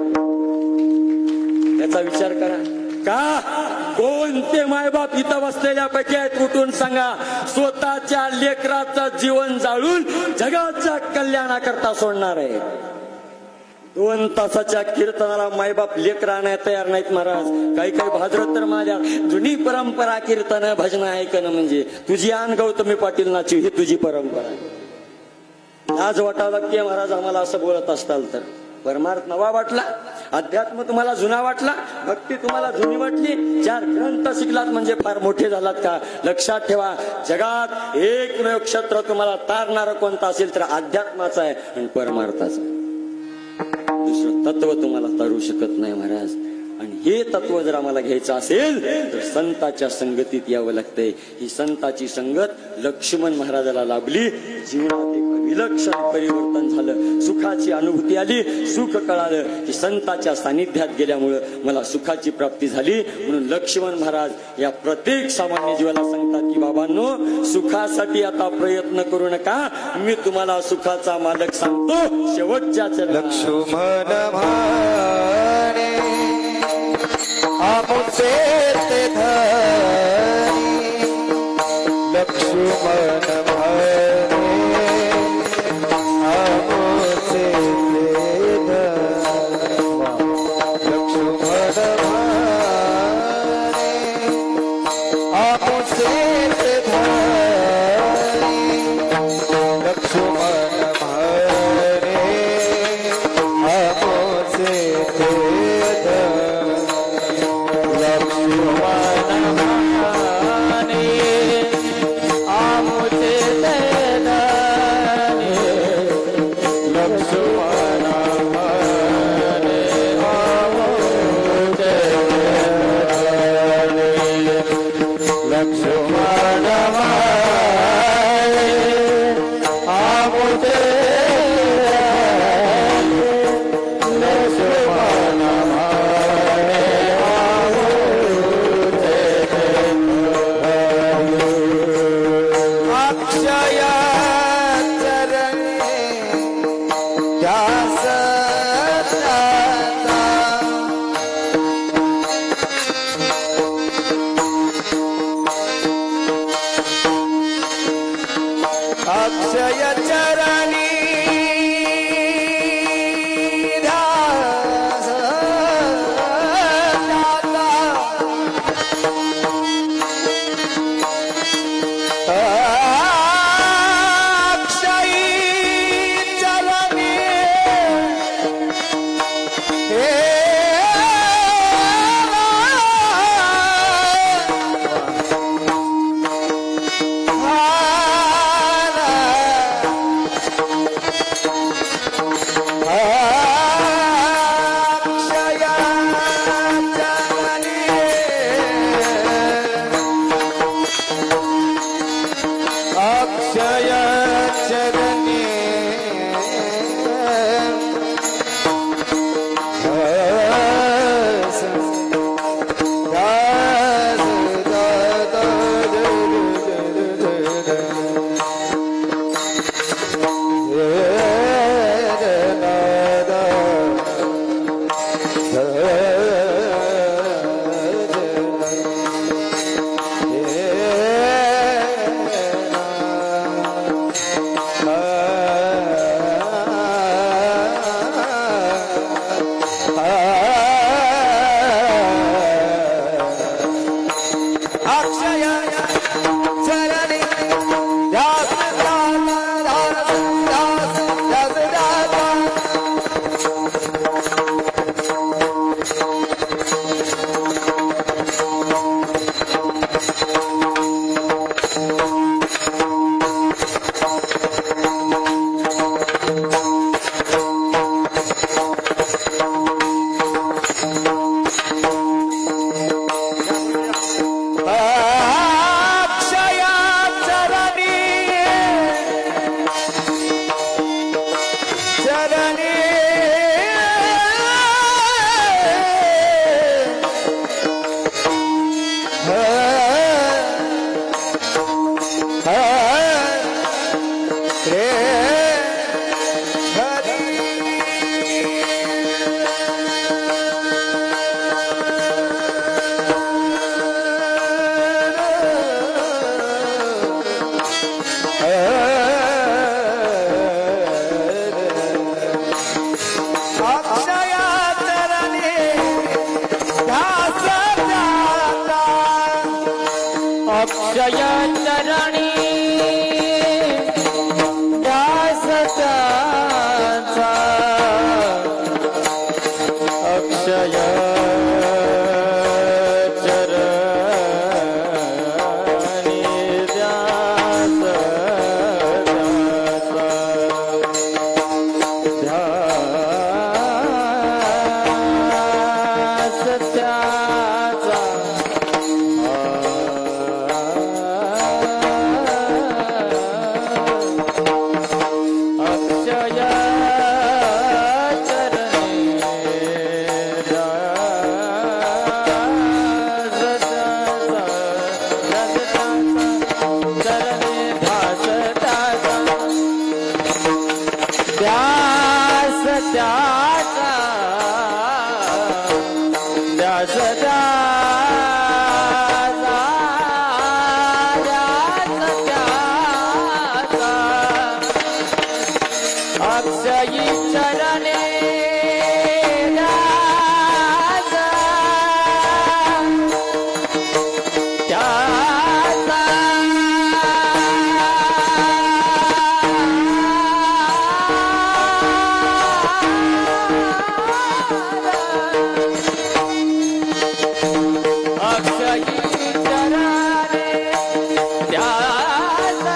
[SPEAKER 1] याचा विचार करा. का? कोणते मायबाप इथं बसलेल्यापैकी आहेत? उठून सांगा. स्वतःच्या लेकराचं जीवन जाळून जगाच्या कल्याणाकरता सोडणार आहे. 2 तासाच्या कीर्तनाला मायबाप लेकर आणायला तयार नाहीत महाराज. काही भाजरत तर माझ्या जुनी परंपरा कीर्तन भजन ऐकणं म्हणजे तुझी आण गौतमी पाटील नाची, ही तुझी परंपरा. आज वाटावं लागते महाराज आम्हाला असं बोलत असताल तर. परमार्थ नवा वाटला, अध्यात्म तुम्हाला जुना वाटला, भक्ती तुम्हाला जुनी वाटली, 4 ग्रंथ शिकलात म्हणजे फार मोठे झालात का? लक्षात ठेवा, जगात एकमेव क्षेत्र तुम्हाला तारणार कोणता असेल तर अध्यात्माचा आहे आणि परमार्थाचा. दुसरं तत्व तुम्हाला तारू शकत नाही महाराज. आणि हे तत्व जर आम्हाला घ्यायचं असेल तर संताच्या संगतीत यावं लागतंय. ही संताची संगत लक्ष्मण महाराजाला लाभली. जीवनात एक विलक्षण परिवर्तन झालं, सुखाची अनुभूती आली, सुख कळालं की संताच्या सानिध्यात गेल्यामुळं मला सुखाची प्राप्ती झाली. म्हणून लक्ष्मण महाराज या प्रत्येक सामान्य जीवाला सांगतात की बाबांनो, सुखासाठी आता प्रयत्न करू नका, मी तुम्हाला सुखाचा मालक सांगतो. शेवटच्या
[SPEAKER 3] लक्ष्मण म्हणे आमुचे ते धनी लक्ष्मण म्हणे आमुचे ते धनी लक्ष्मण म्हणे आमुचे ते धनी लक्ष्मण म्हणे आमुचे ते अक्षय चरणी ध्यास दाता अक्षय चरणी हे अक्षय चरणी अक्षय चरणी दासता अक्षय चरणी दासता अक्षयी चरणे ध्यास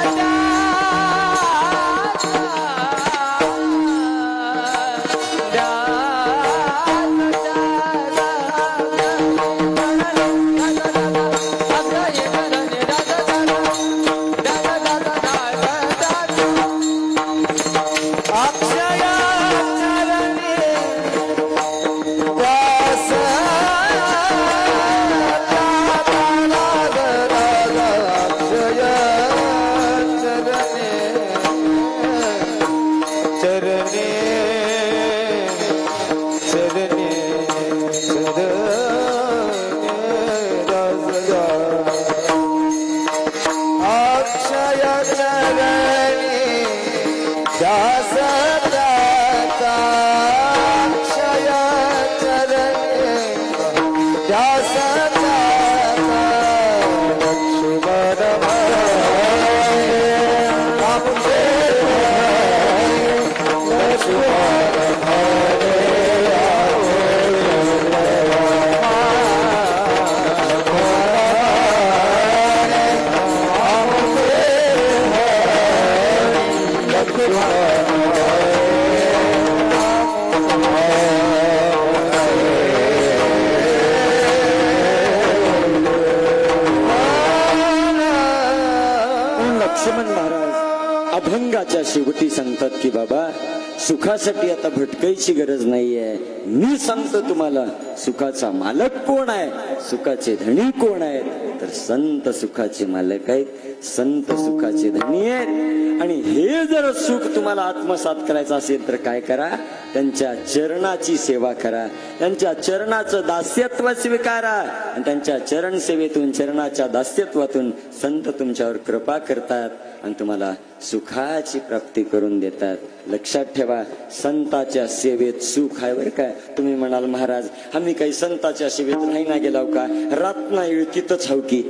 [SPEAKER 1] लक्ष्मण महाराज अभंगाच्या शेवटी सांगतात की बाबा सुखासाठी आता भटकायची गरज नाहीये. मी सांगतो तुम्हाला सुखाचा मालक कोण आहे, सुखाचे धणी कोण आहेत, तर संत सुखाचे मालक आहेत, संत सुखाचे धणी आहेत. आणि हे जर सुख तुम्हाला आत्मसात करायचं असेल तर काय करा, त्यांच्या चरणाची सेवा करा, त्यांच्या चरणाचं दास्यत्व स्वीकारा. आणि त्यांच्या चरण सेवेतून, चरणाच्या दास्यत्वातून संत तुमच्यावर कृपा करतात आणि तुम्हाला सुखाची प्राप्ती करून देतात. लक्षात ठेवा, संताच्या सेवेत सुख आहे बरं काय. तुम्ही म्हणाल महाराज आम्ही काही संताच्या सेवेत नाही ना गेलो का, रत्नागिरी तिथंच हाव की.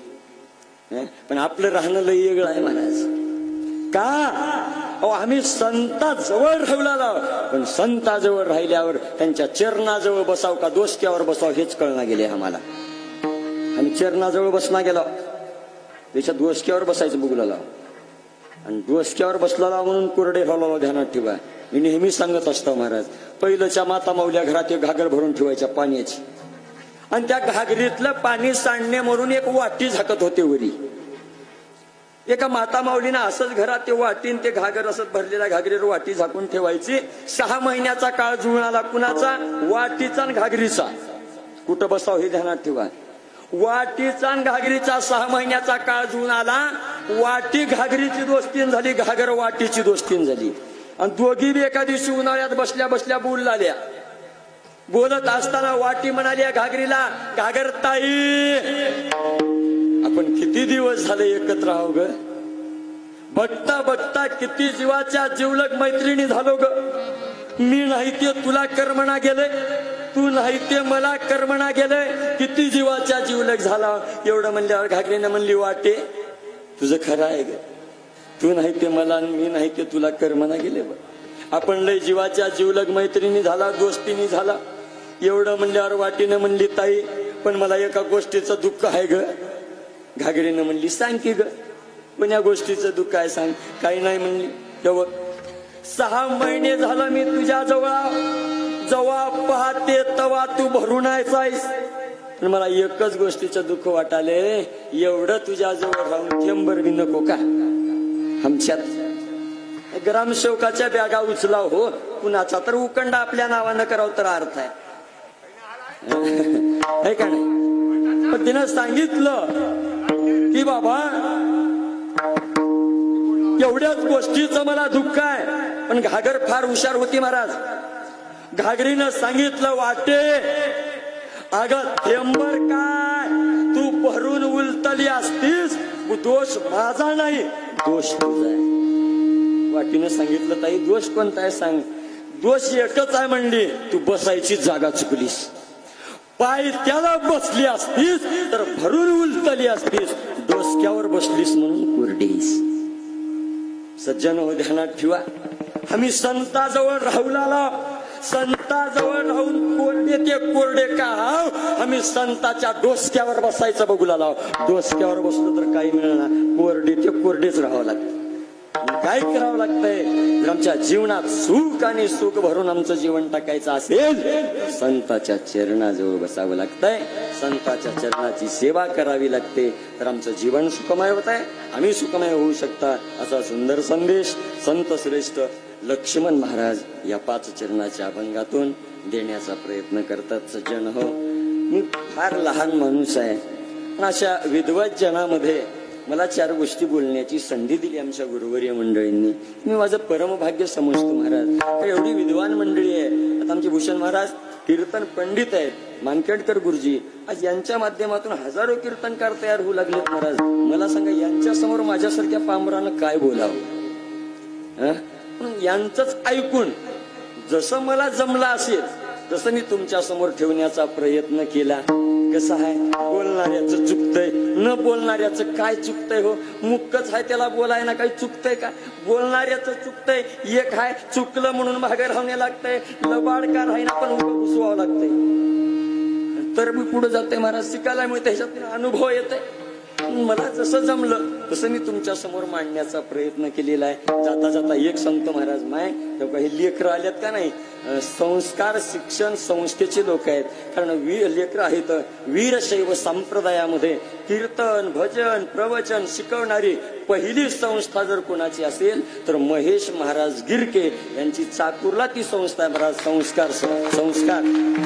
[SPEAKER 1] पण आपलं राहणं लय वेगळं आहे महाराज. का आम्ही संताजवळ राहिला, पण संताजवळ राहिल्यावर त्यांच्या चरणाजवळ बसाव का दोस्क्यावर बसाव हेच कळना गेले आम्हाला. आम्ही चरणाजवळ बसना गेलो, त्याच्या दोस्क्यावर बसायचं बघू लागलो. आणि डोसक्यावर बसला म्हणून कोरडे राहिलो. ध्यानात ठेवा, मी नेहमी सांगत असतो महाराज, पहिलंच्या माता माऊल्या घरात एक घागर भरून ठेवायच्या पाण्याची, आणि त्या घागरीतलं पाणी सांडणे म्हणून एक वाटी झाकत होते वरी. एका माता माऊलीनं असंच घरात ते वाटीन ते घागर असं भरलेल्या घागरीवर वाटी झाकून ठेवायची. 6 महिन्याचा काळ जुळून आला. कुणाचा? वाटीचा आणि घागरीचा. कुठं बसाव हे ध्यानात ठेवा. वाटीचा आणि घागरीचा 6 महिन्याचा काळ जुळून आला. वाटी घागरीची दोस्तीन झाली, घागर वाटीची दोस्तीन झाली. आणि दोघी बी एका दिवशी उन्हाळ्यात बसल्या बसल्या बोल लागल्या. बोलत असताना वाटी म्हणाली घागरीला, घागर ताई आपण किती दिवस झाले एकत्र आहो ग, बघता बघता किती जीवाच्या जीवलग मैत्रिणी झालो ग. मी नाही ते तुला कर्मणा गेले, तू नाही ते मला कर्मणा गेले, किती जीवाच्या जीवलग झाला. एवढं म्हणल्यावर घागरीनं म्हणली वाटे तुझं खरं आहे ग, तू नाही ते मला मी नाही ते तुला कर्मणा गेले. आपण लय जीवाच्या जीवलग मैत्रिणी झाला, दोस्तीनी झाला. एवढं म्हणल्यावर वाटीनं म्हणली ताई पण मला एका गोष्टीचं दुःख आहे ग. घागरीनं म्हणली सांग की ग, पण या गोष्टीचं दुःख आहे सांग. काही नाही म्हणली. तेव्हा 6 महिने झालं मी तुझ्या जवळ, जेव्हा पाहते तेव्हा तू भरून आहेस. मला एकच गोष्टीचं दुःख वाटाले, एवढं तुझ्या जवळ राहून थेंबर बी नको का आमच्यात. ग्रामसेवकाच्या बॅगा उचला हो, कुणाचा तर उकंडा आपल्या नावानं करावं तर अर्थ आहे का नाही. पण तिनं सांगितलं की बाबा एवढ्याच गोष्टीचं मला दुःख आहे. पण घागर फार हुशार होती महाराज. घागरीनं सांगितलं वाटे अगं थेंबर काय, तू भरून उलटली असतीस, दोष माझा नाही दोष तुझा आहे. वाटीनं सांगितलं ताई दोष कोणता आहे सांग. दोष एकच आहे म्हणली, तू बसायची जागा चुकलीस. पाय त्याला बसली असतीस तर भरून उलटली असतीस, डोसक्यावर बसलीस म्हणून कुरडीस. सज्जन हो ध्यानात ठेवा, आम्ही संताजवळ राहुलाला संताजवळ राहून कोरडे ते कोरडे का हाव, आम्ही संताच्या डोसक्यावर बसायचं बघू लाव. डोसक्यावर बसलो तर काही मिळणार, कोरडे ते कोरडेच राहावं लागतं. काय करावं लागतंय? जर आमच्या जीवनात सुख आणि सुख भरून आमचं जीवन टाकायचं असेल, संताच्या चरणाजवळ बसावं लागतंय, संताच्या चरणाची सेवा करावी लागते, तर आमचं जीवन सुखमय होत आहे, आम्ही सुखमय होऊ शकता. असा सुंदर संदेश संत श्रेष्ठ लक्ष्मण महाराज या 5 चरणाच्या अभंगातून देण्याचा प्रयत्न करतात. सज्जन हो, मी फार लहान माणूस आहे, पण अशा विद्वत जनामध्ये मला 4 गोष्टी बोलण्याची संधी दिली आमच्या गुरुवर्य मंडळींनी. मी माझं परमभाग्य समजतो महाराज. एवढी विद्वान मंडळी आहे. आता आमचे भूषण महाराज कीर्तन पंडित आहेत, मानकेडकर गुरुजी, आज यांच्या माध्यमातून हजारो कीर्तनकार तयार होऊ लागलेत महाराज. मला सांगा, यांच्या समोर माझ्यासारख्या पामरानं काय बोलावं? यांचंच ऐकून जसं मला जमलं असेल तसं मी तुमच्या समोर ठेवण्याचा प्रयत्न केला. कसं आहे, बोलणाऱ्याचं चुकतंय, न बोलणाऱ्याचं काय चुकतंय? हो, मुक्कच आहे, त्याला बोलायला काही चुकतंय का? बोलणाऱ्याचं चुकतंय एक आहे, चुकलं म्हणून मागे राहणे लागतंय, लबाडकार आहे ना पण उभं घुसवावं लागतंय. तर मी पुढे जाते महाराज, शिकायला मिळते, ह्याच्यात अनुभव येते. मला जसं जमलं तसं मी तुमच्या समोर मांडण्याचा प्रयत्न केलेला आहे. जाता जाता एक सांगतो महाराज, माय काही लेकरं आल्यात का नाही, संस्कार शिक्षण संस्थेचे लोक आहेत. कारण लेकरं आहेत वीरशैव संप्रदायामध्ये कीर्तन भजन प्रवचन शिकवणारी पहिली संस्था जर कोणाची असेल तर महेश महाराज गिरके यांची चाकूरला ती संस्था आहे महाराज. संस्कार संस्कार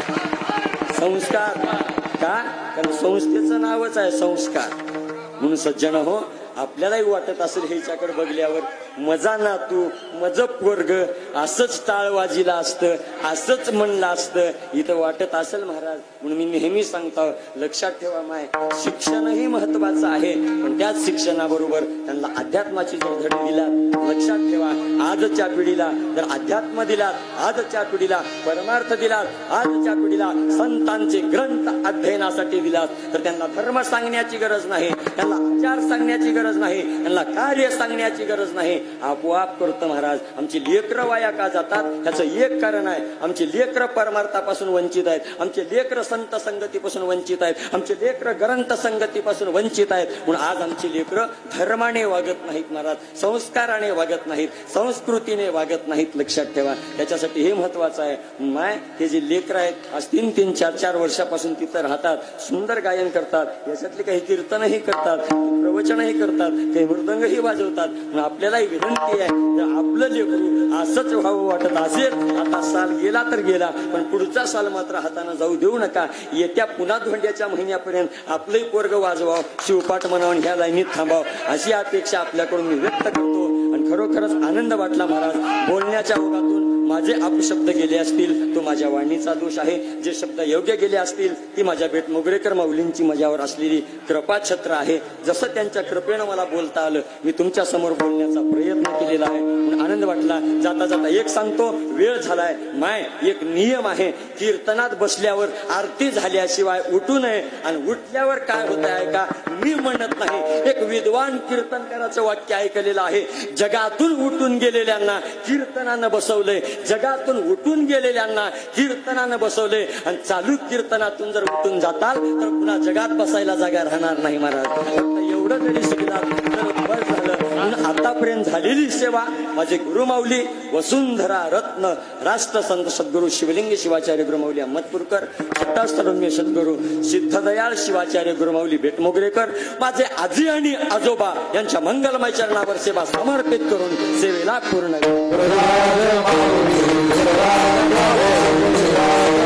[SPEAKER 1] संस्कार का? कारण संस्थेचं नावच आहे संस्कार. म्हणून सज्जन हो, आपल्यालाही वाटत असेल ह्याच्याकडे बघल्यावर, मजा नातू मज पोरग असंच टाळ वाजीला असतं, असंच म्हणलं असतं, इथं वाटत असेल महाराज. म्हणून मी नेहमी सांगतो, लक्षात ठेवा माय, शिक्षणही महत्वाचं आहे, पण त्याच शिक्षणाबरोबर त्यांना अध्यात्माची जर धडी दिला, लक्षात ठेवा, आजच्या पिढीला जर अध्यात्म दिलात, आजच्या पिढीला परमार्थ दिलात, आजच्या पिढीला संतांचे ग्रंथ अध्ययनासाठी दिलात, तर त्यांना धर्म सांगण्याची गरज नाही, त्यांना आचार सांगण्याची गरज नाही, त्यांना कार्य सांगण्याची गरज नाही. आपोआप करतो महाराज. आमची लेकरं वाया का जातात? त्याचं एक कारण आहे, आमची लेकरं परमार्थापासून वंचित आहेत, आमचे लेकरं संत संगतीपासून वंचित आहेत, आमचे लेकरं ग्रंथ संगतीपासून वंचित आहेत. म्हणून आज आमची लेकरं धर्माने वागत नाहीत महाराज, संस्काराने वागत नाहीत, संस्कृतीने वागत नाहीत. लक्षात ठेवा, त्याच्यासाठी हे महत्वाचं आहे. माय हे जे लेकरं आहेत आज 3-3, 4-4 वर्षापासून तिथं राहतात, सुंदर गायन करतात, याच्यातले काही कीर्तनही करतात, प्रवचनही करतात, काही मृदंगही वाजवतात. आपल्यालाही विनंती आहे, आपलं लेकरू असंच व्हावं वाटत असेल, आता साल गेला तर गेला, पण पुढचा साल मात्र हाताने जाऊ देऊ नका. येत्या पुन्हा धोंड्याच्या महिन्यापर्यंत आपलंही पोरग वाजवावं, शिवपाठ म्हणावं, ह्या लाईनीत थांबावं, अशी अपेक्षा आपल्याकडून मी व्यक्त करतो. आणि खरोखरच आनंद वाटला महाराज. बोलण्याच्या ओघातून माझे अपशब्द गेले असतील तो माझ्या वाणीचा दोष आहे, जे शब्द योग्य गेले असतील ती माझ्या बेटमोगरेकर माऊलींची माझ्यावर असलेली कृपाछत्र आहे. जसं त्यांच्या कृपेनं मला बोलता आलं, मी तुमच्या समोर बोलण्याचा प्रयत्न केलेला आहे. म्हणून आनंद वाटला. जाता जाता एक सांगतो, वेळ झालाय माय, एक नियम आहे, कीर्तनात बसल्यावर आरती झाल्याशिवाय उठू नये, आणि उठल्यावर काय होत आहे का मी म्हणत नाही. एक विद्वान कीर्तनकाराचं वाक्य ऐकलेलं आहे, जगातून उठून गेलेल्यांना कीर्तनानं बसवलंय, जगातून उठून गेलेल्यांना कीर्तनानं बसवले, आणि चालू कीर्तनातून जर उठून जाताल तर पुन्हा जगात बसायला जागा राहणार नाही महाराज. एवढं जरी शिकलात तर बस झालं. म्हणून आतापर्यंत झालेली सेवा माझे गुरुमाऊली वसुंधरा रत्न राष्ट्रसंत सद्गुरू शिवलिंग शिवाचार्य गुरुमाऊली अहमदपूरकर, सत्तास्थळोन्य सद्गुरू सिद्धदयाळ शिवाचार्य गुरुमाऊली बेटमोगरेकर, माझे आजी आणि आजोबा यांच्या मंगलमय चरणावर सेवा समर्पित करून सेवेला पूर्ण